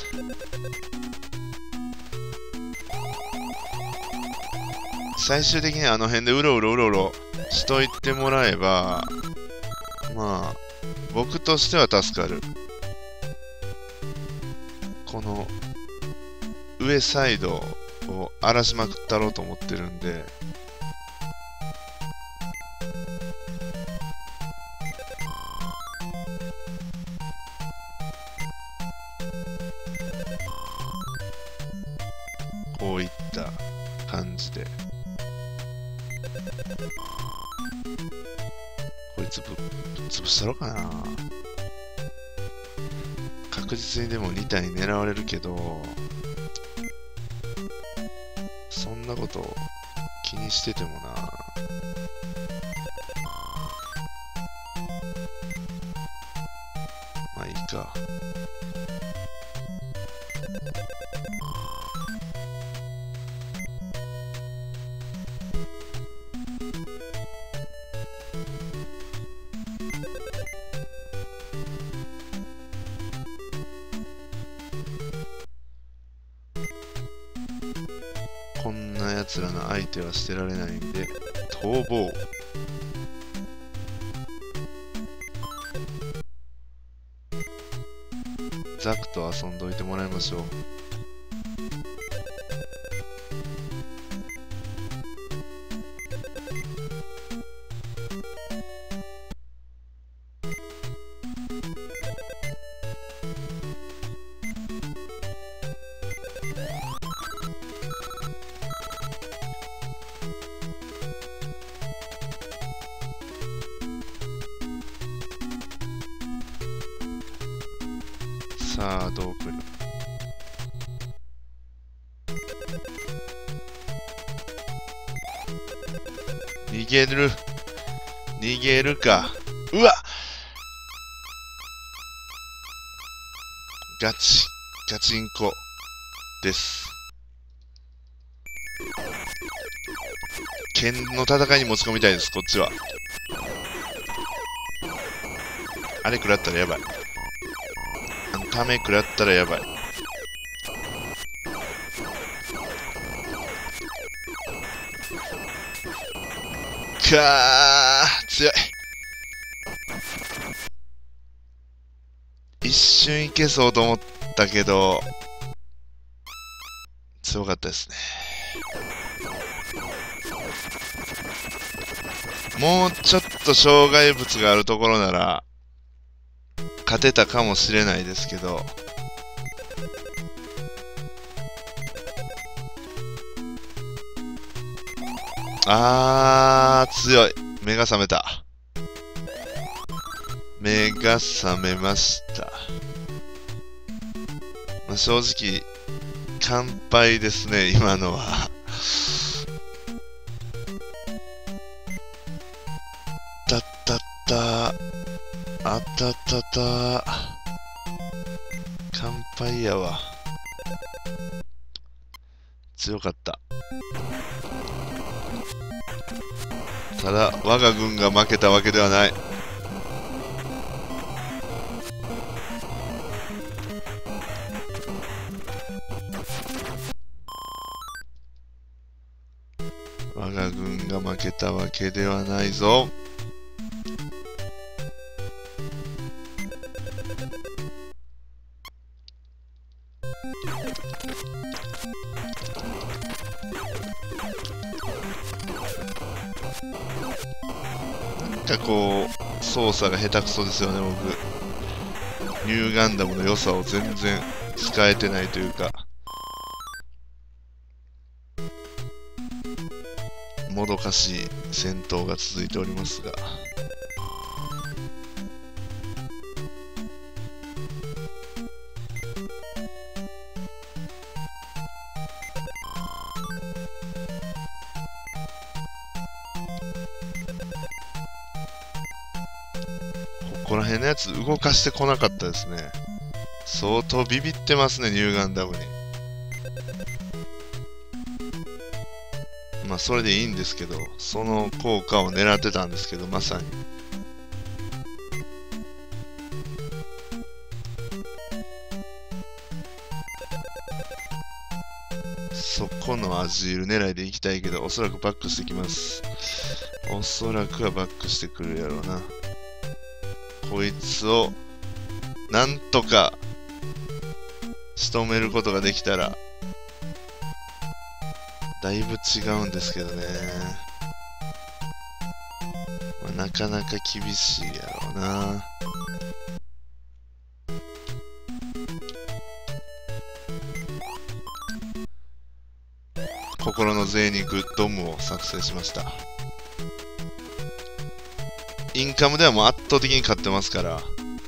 最終的にあの辺でうろうろうろうろしといてもらえば、まあ、僕としては助かる。この、上サイドを荒らしまくったろうと思ってるんで、こういった感じで。こいつぶ、ぶっ潰したろかな。確実にでもに体に狙われるけど、そんなこと気にしててもな。まあいいか。こんな奴らの相手はしてられないんで、逃亡。ザクと遊んどいてもらいましょう。さあ、どう来る？逃げる。逃げるか。うわ！ガチ、ガチンコです。剣の戦いに持ち込みたいです、こっちは。あれ食らったらやばい。ため食らったらやばい。かー、強い。一瞬いけそうと思ったけど、強かったですね。もうちょっと障害物があるところなら、勝てたかもしれないですけど、 あー、強い。目が覚めた。目が覚めました。まあ、正直、完敗ですね、今のは。たったった、あたたた。完敗やわ。強かった。ただ、我が軍が負けたわけではない。我が軍が負けたわけではないぞ。なんかこう、操作が下手くそですよね、僕。ニューガンダムの良さを全然使えてないというか。もどかしい戦闘が続いておりますが。ここら辺のやつ動かしてこなかったですね。相当ビビってますね、ニューガンダムに。まあそれでいいんですけど、その効果を狙ってたんですけど、まさに。そこのアジール狙いでいきたいけど、おそらくバックしてきます。おそらくはバックしてくるやろうな。こいつを、なんとか、仕留めることができたら、だいぶ違うんですけどね。まあ、なかなか厳しいやろうな。心の贅肉ドムを作成しました。インカムではもう圧倒的に勝ってますから、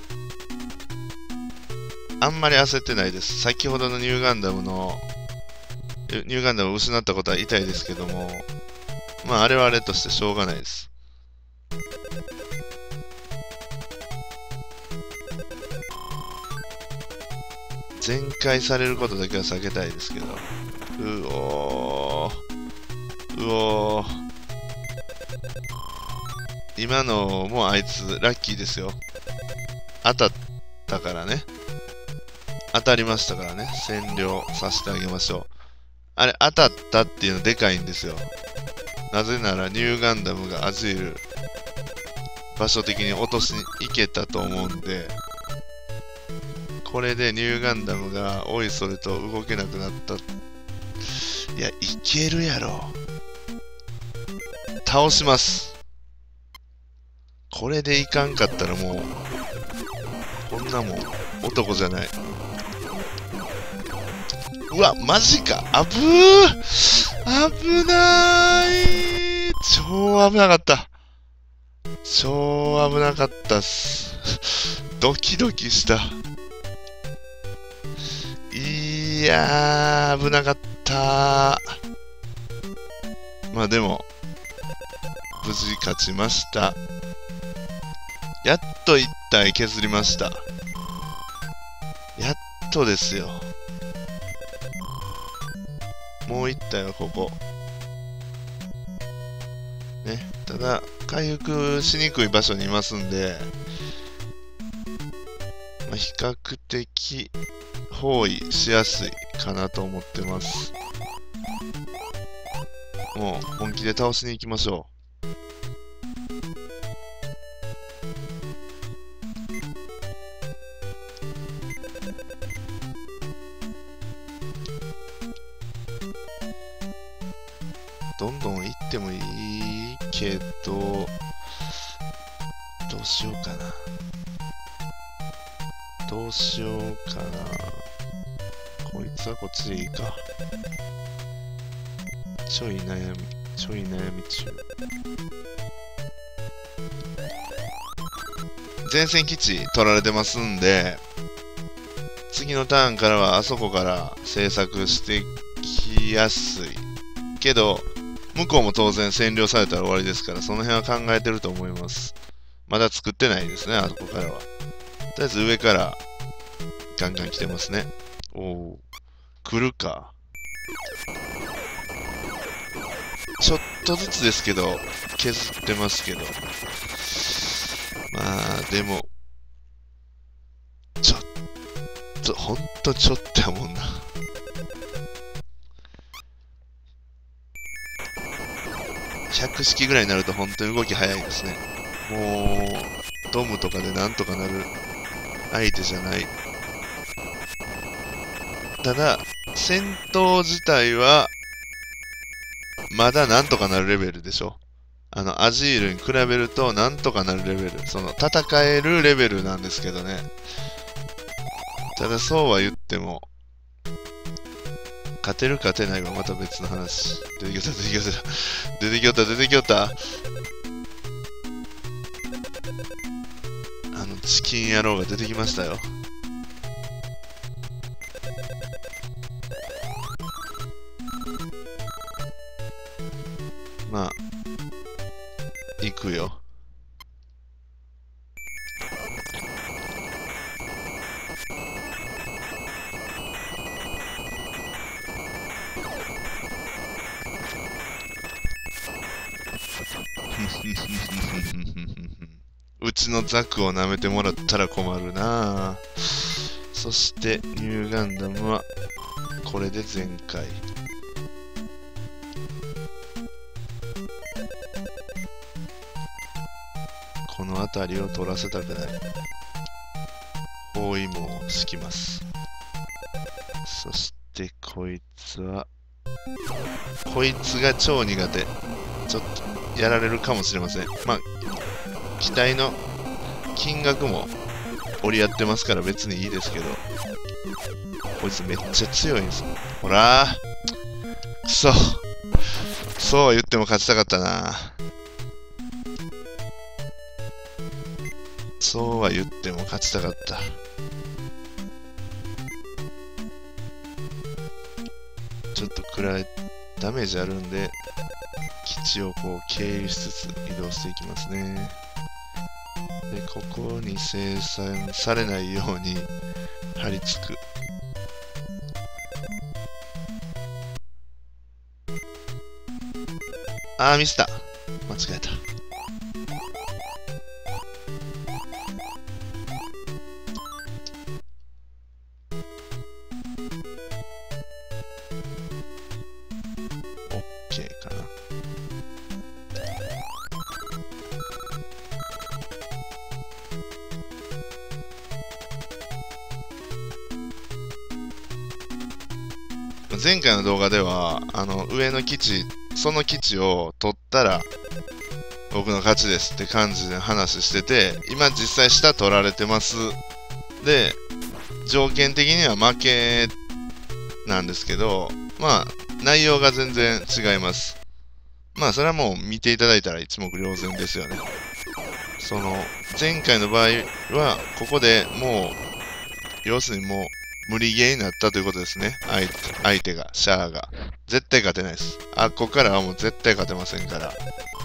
あんまり焦ってないです。先ほどのニューガンダムの、ニューガンダムを失ったことは痛いですけども、まああれはあれとしてしょうがないです。全開されることだけは避けたいですけど。うおー。うおー。今のもあいつラッキーですよ。当たったからね。当たりましたからね。占領させてあげましょう。あれ、当たったっていうのでかいんですよ。なぜならニューガンダムがアジール場所的に落としに行けたと思うんで、これでニューガンダムがおいそれと動けなくなった。いや、いけるやろ。倒します。これでいかんかったらもう、こんなもん男じゃない。うわ、マジか。あぶー危なーい。超危なかった。超危なかったっす。ドキドキした。いやー、危なかったー。まあでも、無事勝ちました。やっと一体削りました。やっとですよ。もう一体はここ。ね。ただ、回復しにくい場所にいますんで、まあ、比較的包囲しやすいかなと思ってます。もう本気で倒しに行きましょう。どんどん行ってもいいけど、どうしようかな。どうしようかな。こいつはこっちでいいか。ちょい悩み。 ちょい悩み中。前線基地取られてますんで、次のターンからはあそこから制作してきやすい。けど、向こうも当然占領されたら終わりですから、その辺は考えてると思います。まだ作ってないですね、あそこからは。とりあえず上からガンガン来てますね。おお、来るか。ちょっとずつですけど、削ってますけど。まあ、でも、ちょっと、ほんとちょっとやもんな。ひゃく式ぐらいになると本当に動き早いですね。もう、ドムとかでなんとかなる相手じゃない。ただ、戦闘自体は、まだなんとかなるレベルでしょ。あの、アジールに比べると、なんとかなるレベル。その、戦えるレベルなんですけどね。ただ、そうは言っても、勝てる勝てないはまた別の話。出てきよった、出てきよった。出てきよった、出てきよった。あの、チキン野郎が出てきましたよ。まあ、行くよ。うちのザクを舐めてもらったら困るなぁ。そして、ニューガンダムは、これで全開。この辺りを取らせたくない。包囲網を敷きます。そして、こいつは、こいつが超苦手。ちょっと、やられるかもしれません。まあ、機体の金額も折り合ってますから別にいいですけど、こいつめっちゃ強いんですよ。ほらー、くそ、そうは言っても勝ちたかったな。そうは言っても勝ちたかった。ちょっと暗いダメージあるんで、基地をこう経由しつつ移動していきますね。で、ここに生産されないように張り付く。あー、ミスった。間違えた。オッケーかな。前回の動画では、あの、上の基地、その基地を取ったら、僕の勝ちですって感じで話してて、今実際下取られてます。で、条件的には負けなんですけど、まあ、内容が全然違います。まあ、それはもう見ていただいたら一目瞭然ですよね。その、前回の場合は、ここでもう、要するにもう、無理ゲーになったということですね。相手、相手が、シャアが。絶対勝てないです。あ、ここからはもう絶対勝てませんから。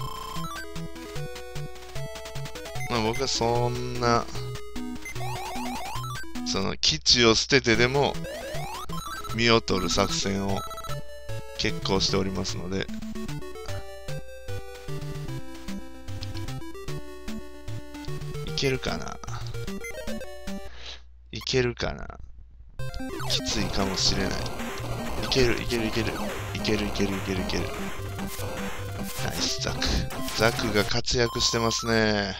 まあ僕はそんな、その基地を捨ててでも、身を取る作戦を決行しておりますので、いけるかないけるかなきついかもしれない。いける、いける、いける。いける、いける、いける、いける。ナイスザク。ザクが活躍してますね。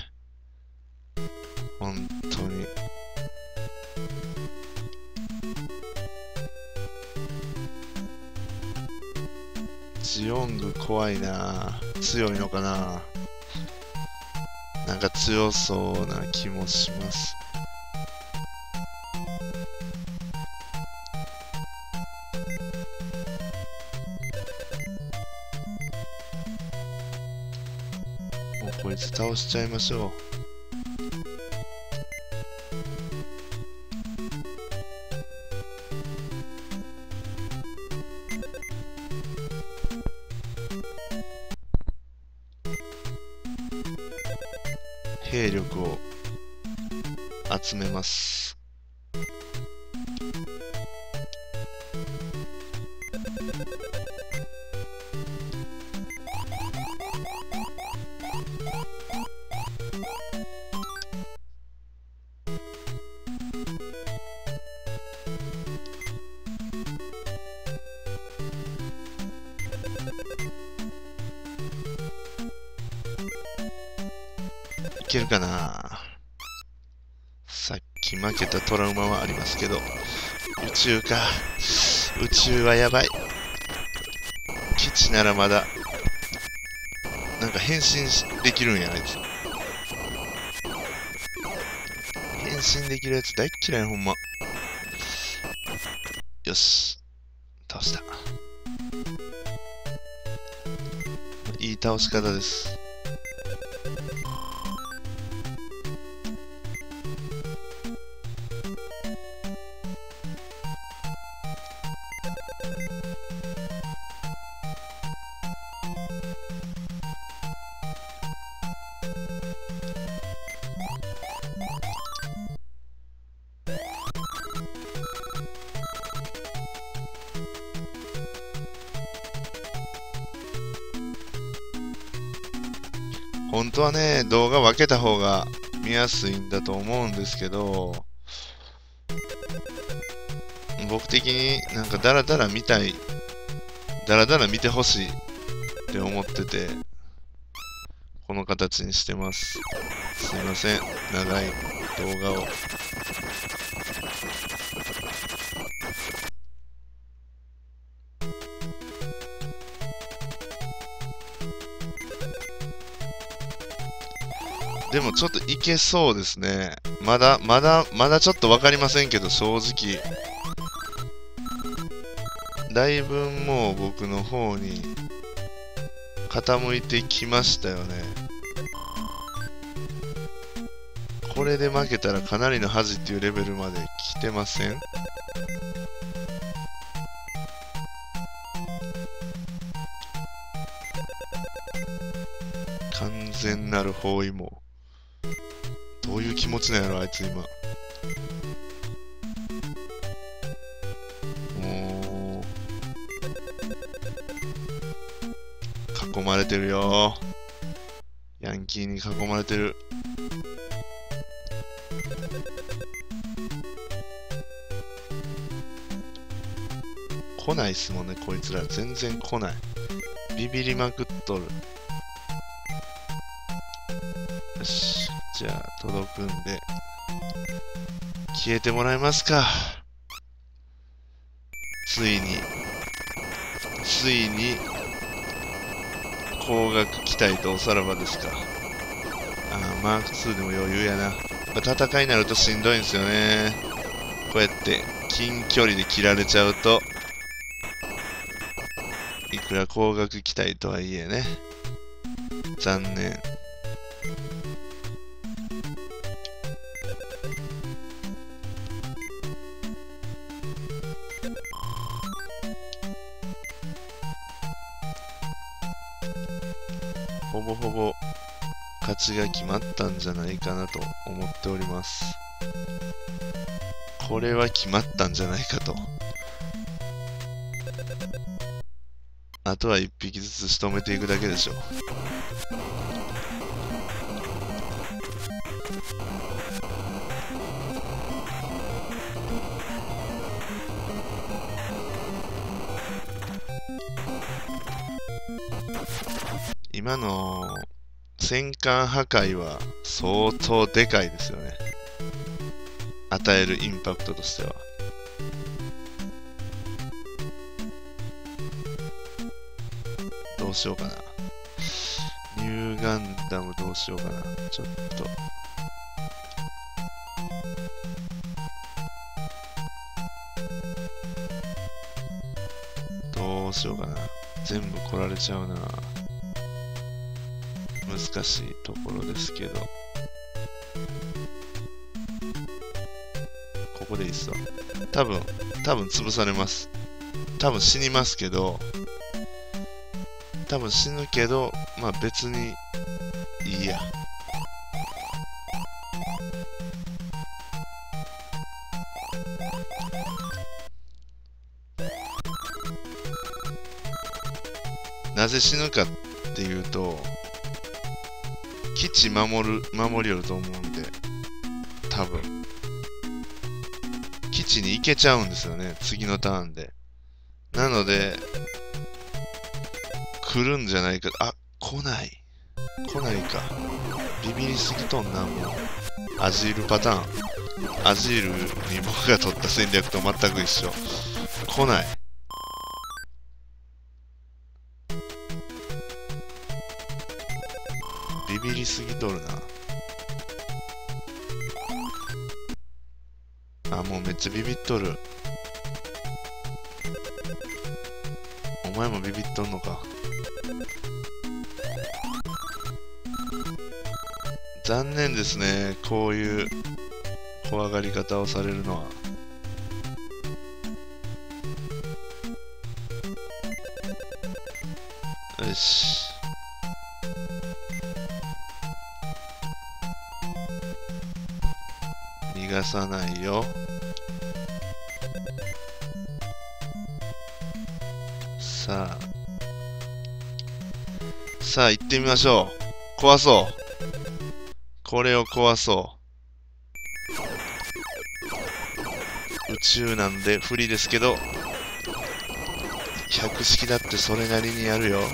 本当に。ジオング怖いな。強いのかな。なんか強そうな気もします。 倒しちゃいましょう。兵力を集めます。いけるかな。さっき負けたトラウマはありますけど、宇宙か。宇宙はやばい。基地ならまだ、なんか変身できるんや、あいつ。変身できるやつ大っ嫌い、ほんま。よし。倒した。いい倒し方です。本当はね、動画分けた方が見やすいんだと思うんですけど、僕的になんかダラダラ見たい、ダラダラ見てほしいって思ってて、この形にしてます。すいません、長い動画を。でもちょっといけそうですね。まだ、まだ、まだちょっとわかりませんけど、正直。だいぶもう僕の方に傾いてきましたよね。これで負けたらかなりの恥っていうレベルまで来てません？完全なる包囲網。どういう気持ちなんやろ、あいつ今。もう、囲まれてるよ。ヤンキーに囲まれてる。来ないっすもんね、こいつら。全然来ない。ビビりまくっとる。よし。じゃあ、届くんで、消えてもらえますか。ついに、ついに、光学機体とおさらばですか。ああ、マークツーでも余裕やな。戦いになるとしんどいんですよね。こうやって、近距離で切られちゃうと、いくら光学機体とはいえね。残念。ほぼほぼ勝ちが決まったんじゃないかなと思っております。これは決まったんじゃないかと。あとは一匹ずつ仕留めていくだけでしょう。今の戦艦破壊は相当でかいですよね。与えるインパクトとしては。どうしようかな。ニューガンダムどうしようかな。ちょっと。どうしようかな。全部来られちゃうな。 難しいところですけど、ここでいいっすわ。多分、多分潰されます。多分死にますけど、多分死ぬけど、まあ別にいいや。なぜ死ぬかっていうと、基地守る、守りよると思うんで、多分。基地に行けちゃうんですよね、次のターンで。なので、来るんじゃないか。あ、来ない。来ないか。ビビりすぎとんな、もう。アジールパターン。アジールに僕が取った戦略と全く一緒。来ない。ビビりすぎとるな。あ、もうめっちゃビビっとる。お前もビビっとんのか。残念ですね。こういう怖がり方をされるのは。よし。逃がさないよ。さあ。さあ、行ってみましょう。壊そう。これを壊そう。宇宙なんで不利ですけど、百式だってそれなりにやるよ。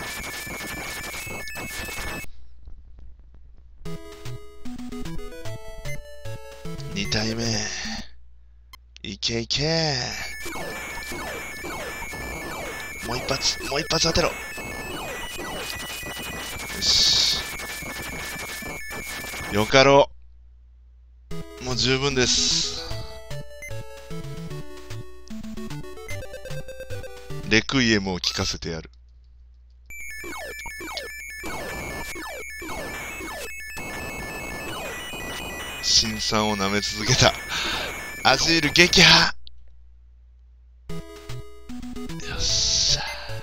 に体目。いけいけ。もう一発、もう一発当てろ。よし。よかろう。もう十分です。レクイエムを聞かせてやる。辛酸を舐め続けた。アジール撃破。よっしゃ。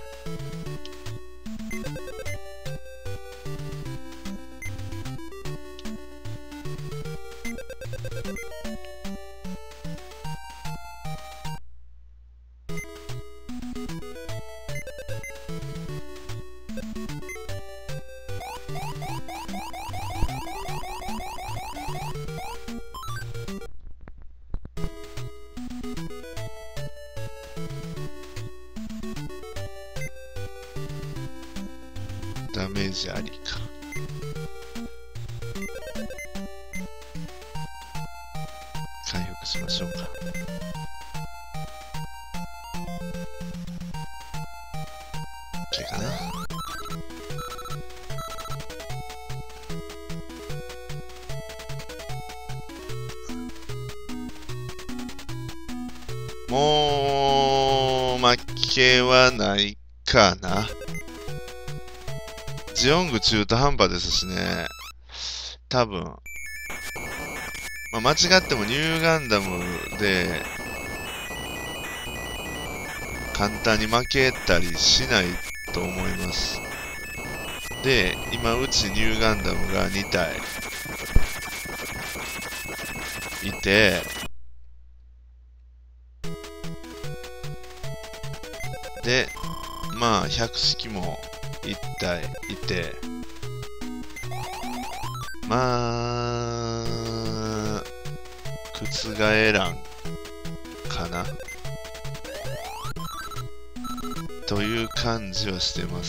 ダメージありか。回復しましょうか。OK かな。もう負けはないかな。ジオング中途半端ですしね。多分。まあ、間違ってもニューガンダムで簡単に負けたりしないと思います。で、今うちニューガンダムがに体いて、で、まあ百式もいち体いて、まあ覆らんかなという感じはしてます。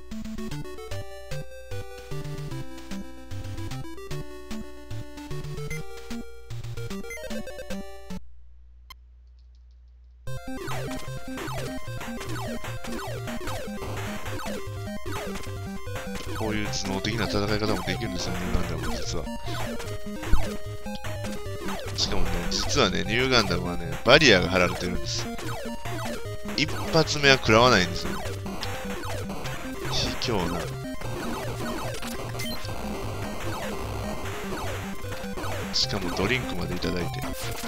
こういう頭脳的な戦い方もできるんですよ、ニューガンダムは実は。しかもね、実はね、ニューガンダムはね、バリアが張られてるんです。一発目は食らわないんですよね。卑怯な。 しかもドリンクまでいただいて。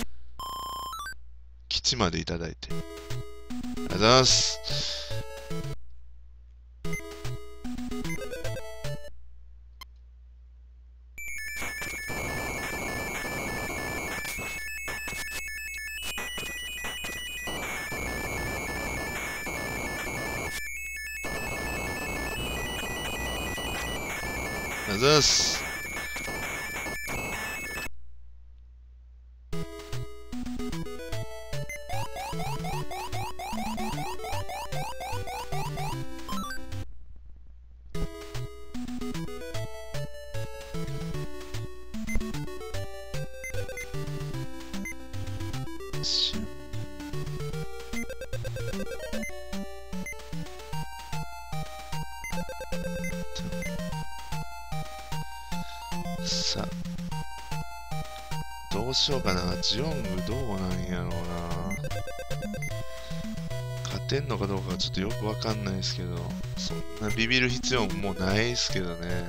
基地までいただいて。ありがとうございます。ありがとうございます。さあ、どうしようかな。ジオングどうなんやろうな。勝てんのかどうかはちょっとよくわかんないですけど、そんなビビる必要ももうないですけどね。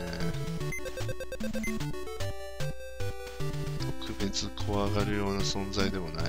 特別怖がるような存在でもない。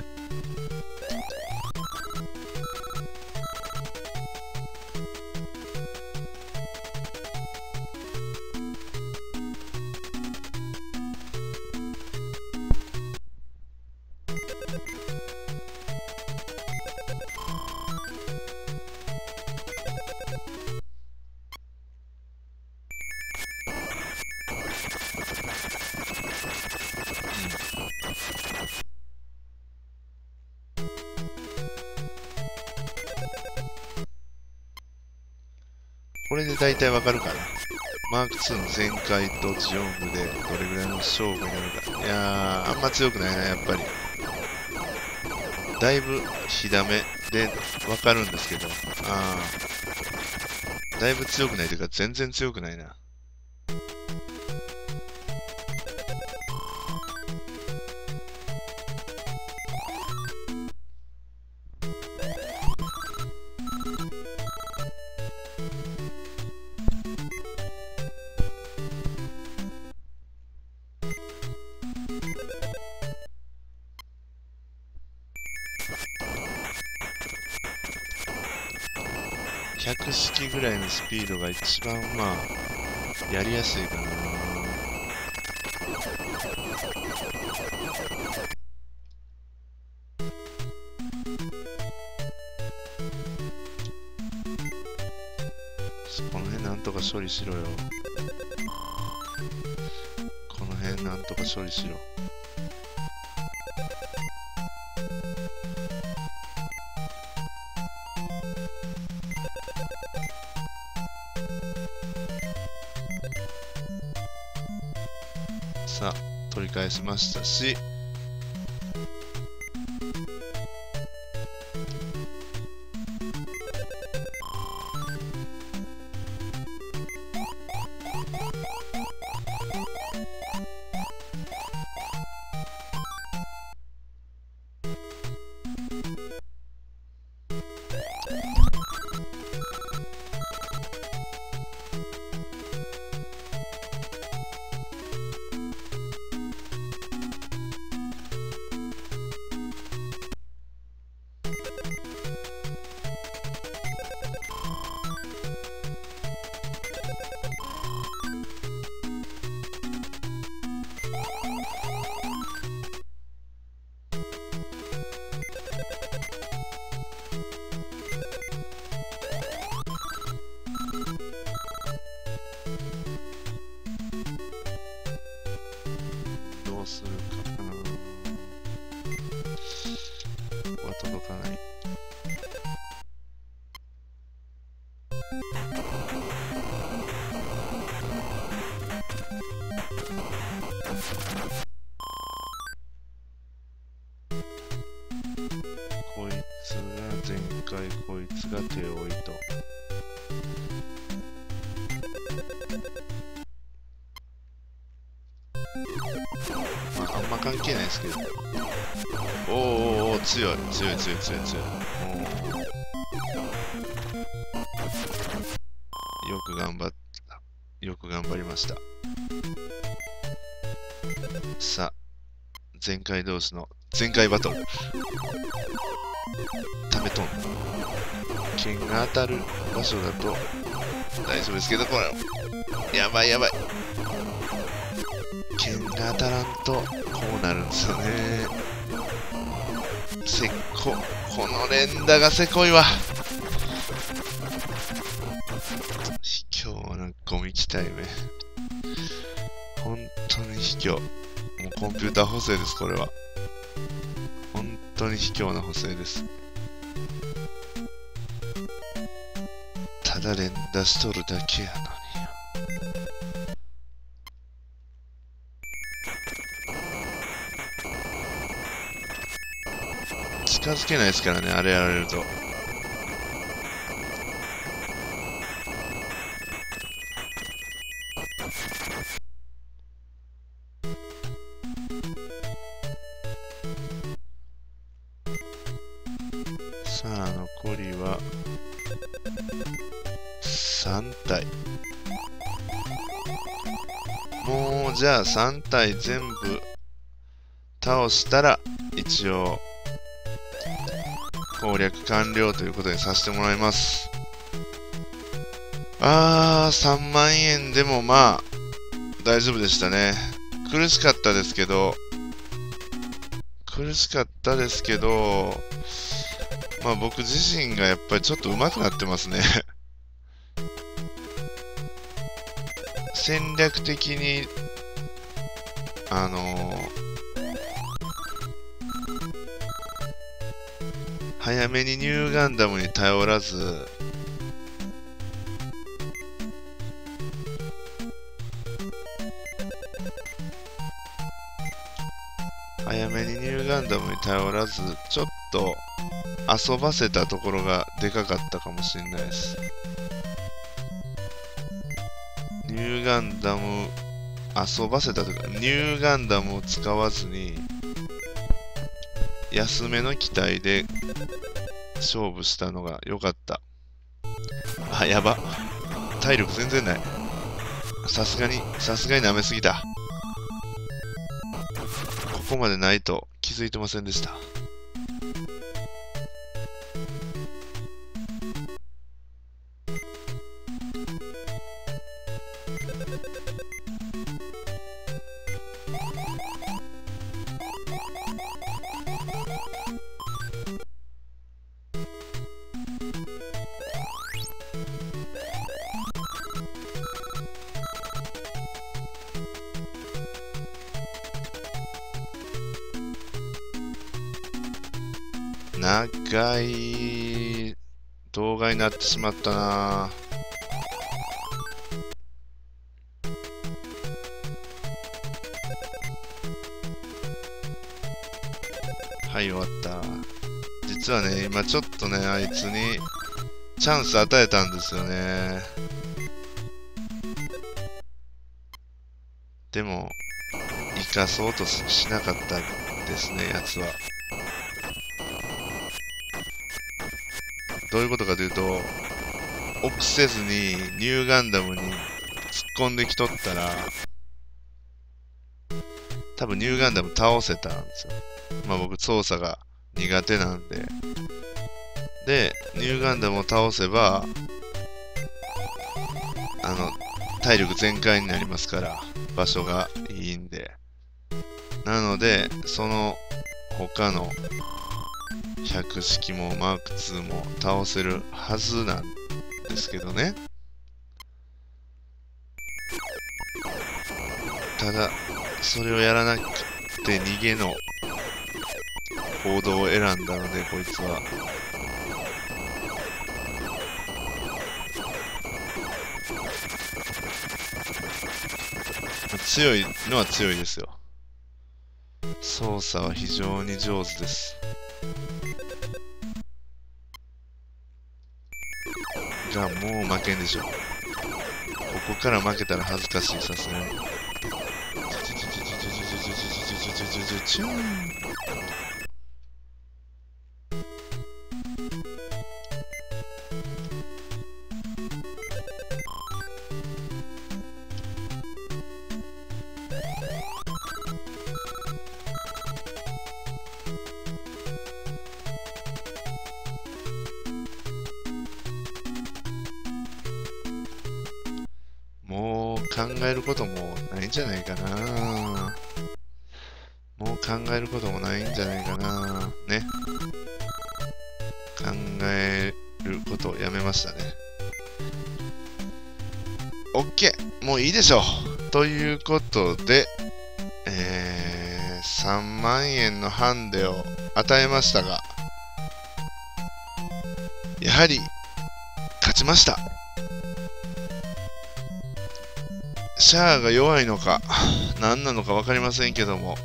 これで大体わかるかな。マークツーの全開とジオングでどれぐらいの勝負になるか。いやー、あんま強くないな、やっぱり。だいぶ火ダメでわかるんですけど、あー、だいぶ強くないというか、全然強くないな。ひゃく式ぐらいのスピードが一番まあやりやすいかな。この辺なんとか処理しろよ。この辺なんとか処理しろ。さあ、取り返しましたし、どうするかな。ここは届かない。こいつが前回、こいつが手を置いと。まあ、あんま関係ないですけど。おーおーおー、強い、強い、強い、強い、強い。よく頑張った。よく頑張りました。さあ、 前回同士の前回バトル。ためとん。剣が当たる場所だと大丈夫ですけど、これ、やばいやばい。剣が当たらんと、こうなるんですよね。せっこ、この連打がせこいわ。卑怯なゴミ機体め。本当に卑怯。もうコンピューター補正です、これは。本当に卑怯な補正です。ただ連打しとるだけやのに。近づけないですからね、あれやられると。さあ、残りはさん体。もう、じゃあさん体全部倒したら、一応、攻略完了ということにさせてもらいます。あー、さんまんえんでもまあ、大丈夫でしたね。苦しかったですけど、苦しかったですけど、まあ僕自身がやっぱりちょっと上手くなってますね。戦略的に、あのー、早めにニューガンダムに頼らず、早めにニューガンダムに頼らず、ちょっと遊ばせたところがでかかったかもしれないです。ニューガンダム、遊ばせたというか、ニューガンダムを使わずに、安めの機体で勝負したのが良かった。あ、やば。体力全然ない。さすがに、さすがに舐めすぎた。ここまでないと気づいてませんでした。長い動画になってしまったな。はい、終わった。実はね、今ちょっとね、あいつにチャンス与えたんですよね。でも、生かそうとしなかったですね、やつは。どういうことかというと、臆せずにニューガンダムに突っ込んできとったら、多分ニューガンダム倒せたんですよ。まあ僕操作が苦手なんで。で、ニューガンダムを倒せば、あの、体力全開になりますから、場所がいいんで。なので、その他の百式もマークツーも倒せるはずなんですけどね。ただ、それをやらなくて逃げの行動を選んだので、こいつは。強いのは強いですよ。操作は非常に上手です。が、もう負けんでしょ。ここから負けたら恥ずかしい、さすがに。 考えることもないんじゃないかな。もう考えることもないんじゃないかな。ね。考えることをやめましたね。OK! もういいでしょう。ということで、えー、さんまんえんのハンデを与えましたが、やはり勝ちました。シャアが弱いのか何なのか分かりませんけども、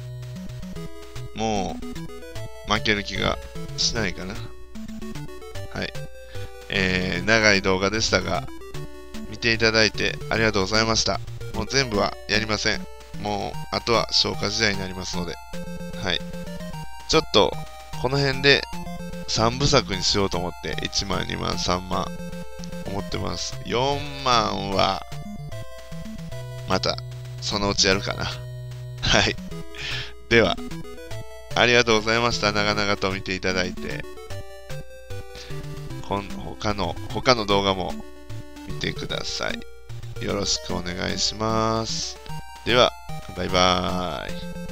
もう負ける気がしないかな。はい、えー、長い動画でしたが見ていただいてありがとうございました。もう全部はやりません。もうあとは消化試合になりますので、はい、ちょっとこの辺でさんぶさくにしようと思っていちまん、にまん、さんまん思ってます。よんまんはまたそのうちやるかな。はい。では、ありがとうございました。長々と見ていただいて。こん他の、他の動画も見てください。よろしくお願いします。では、バイバーイ。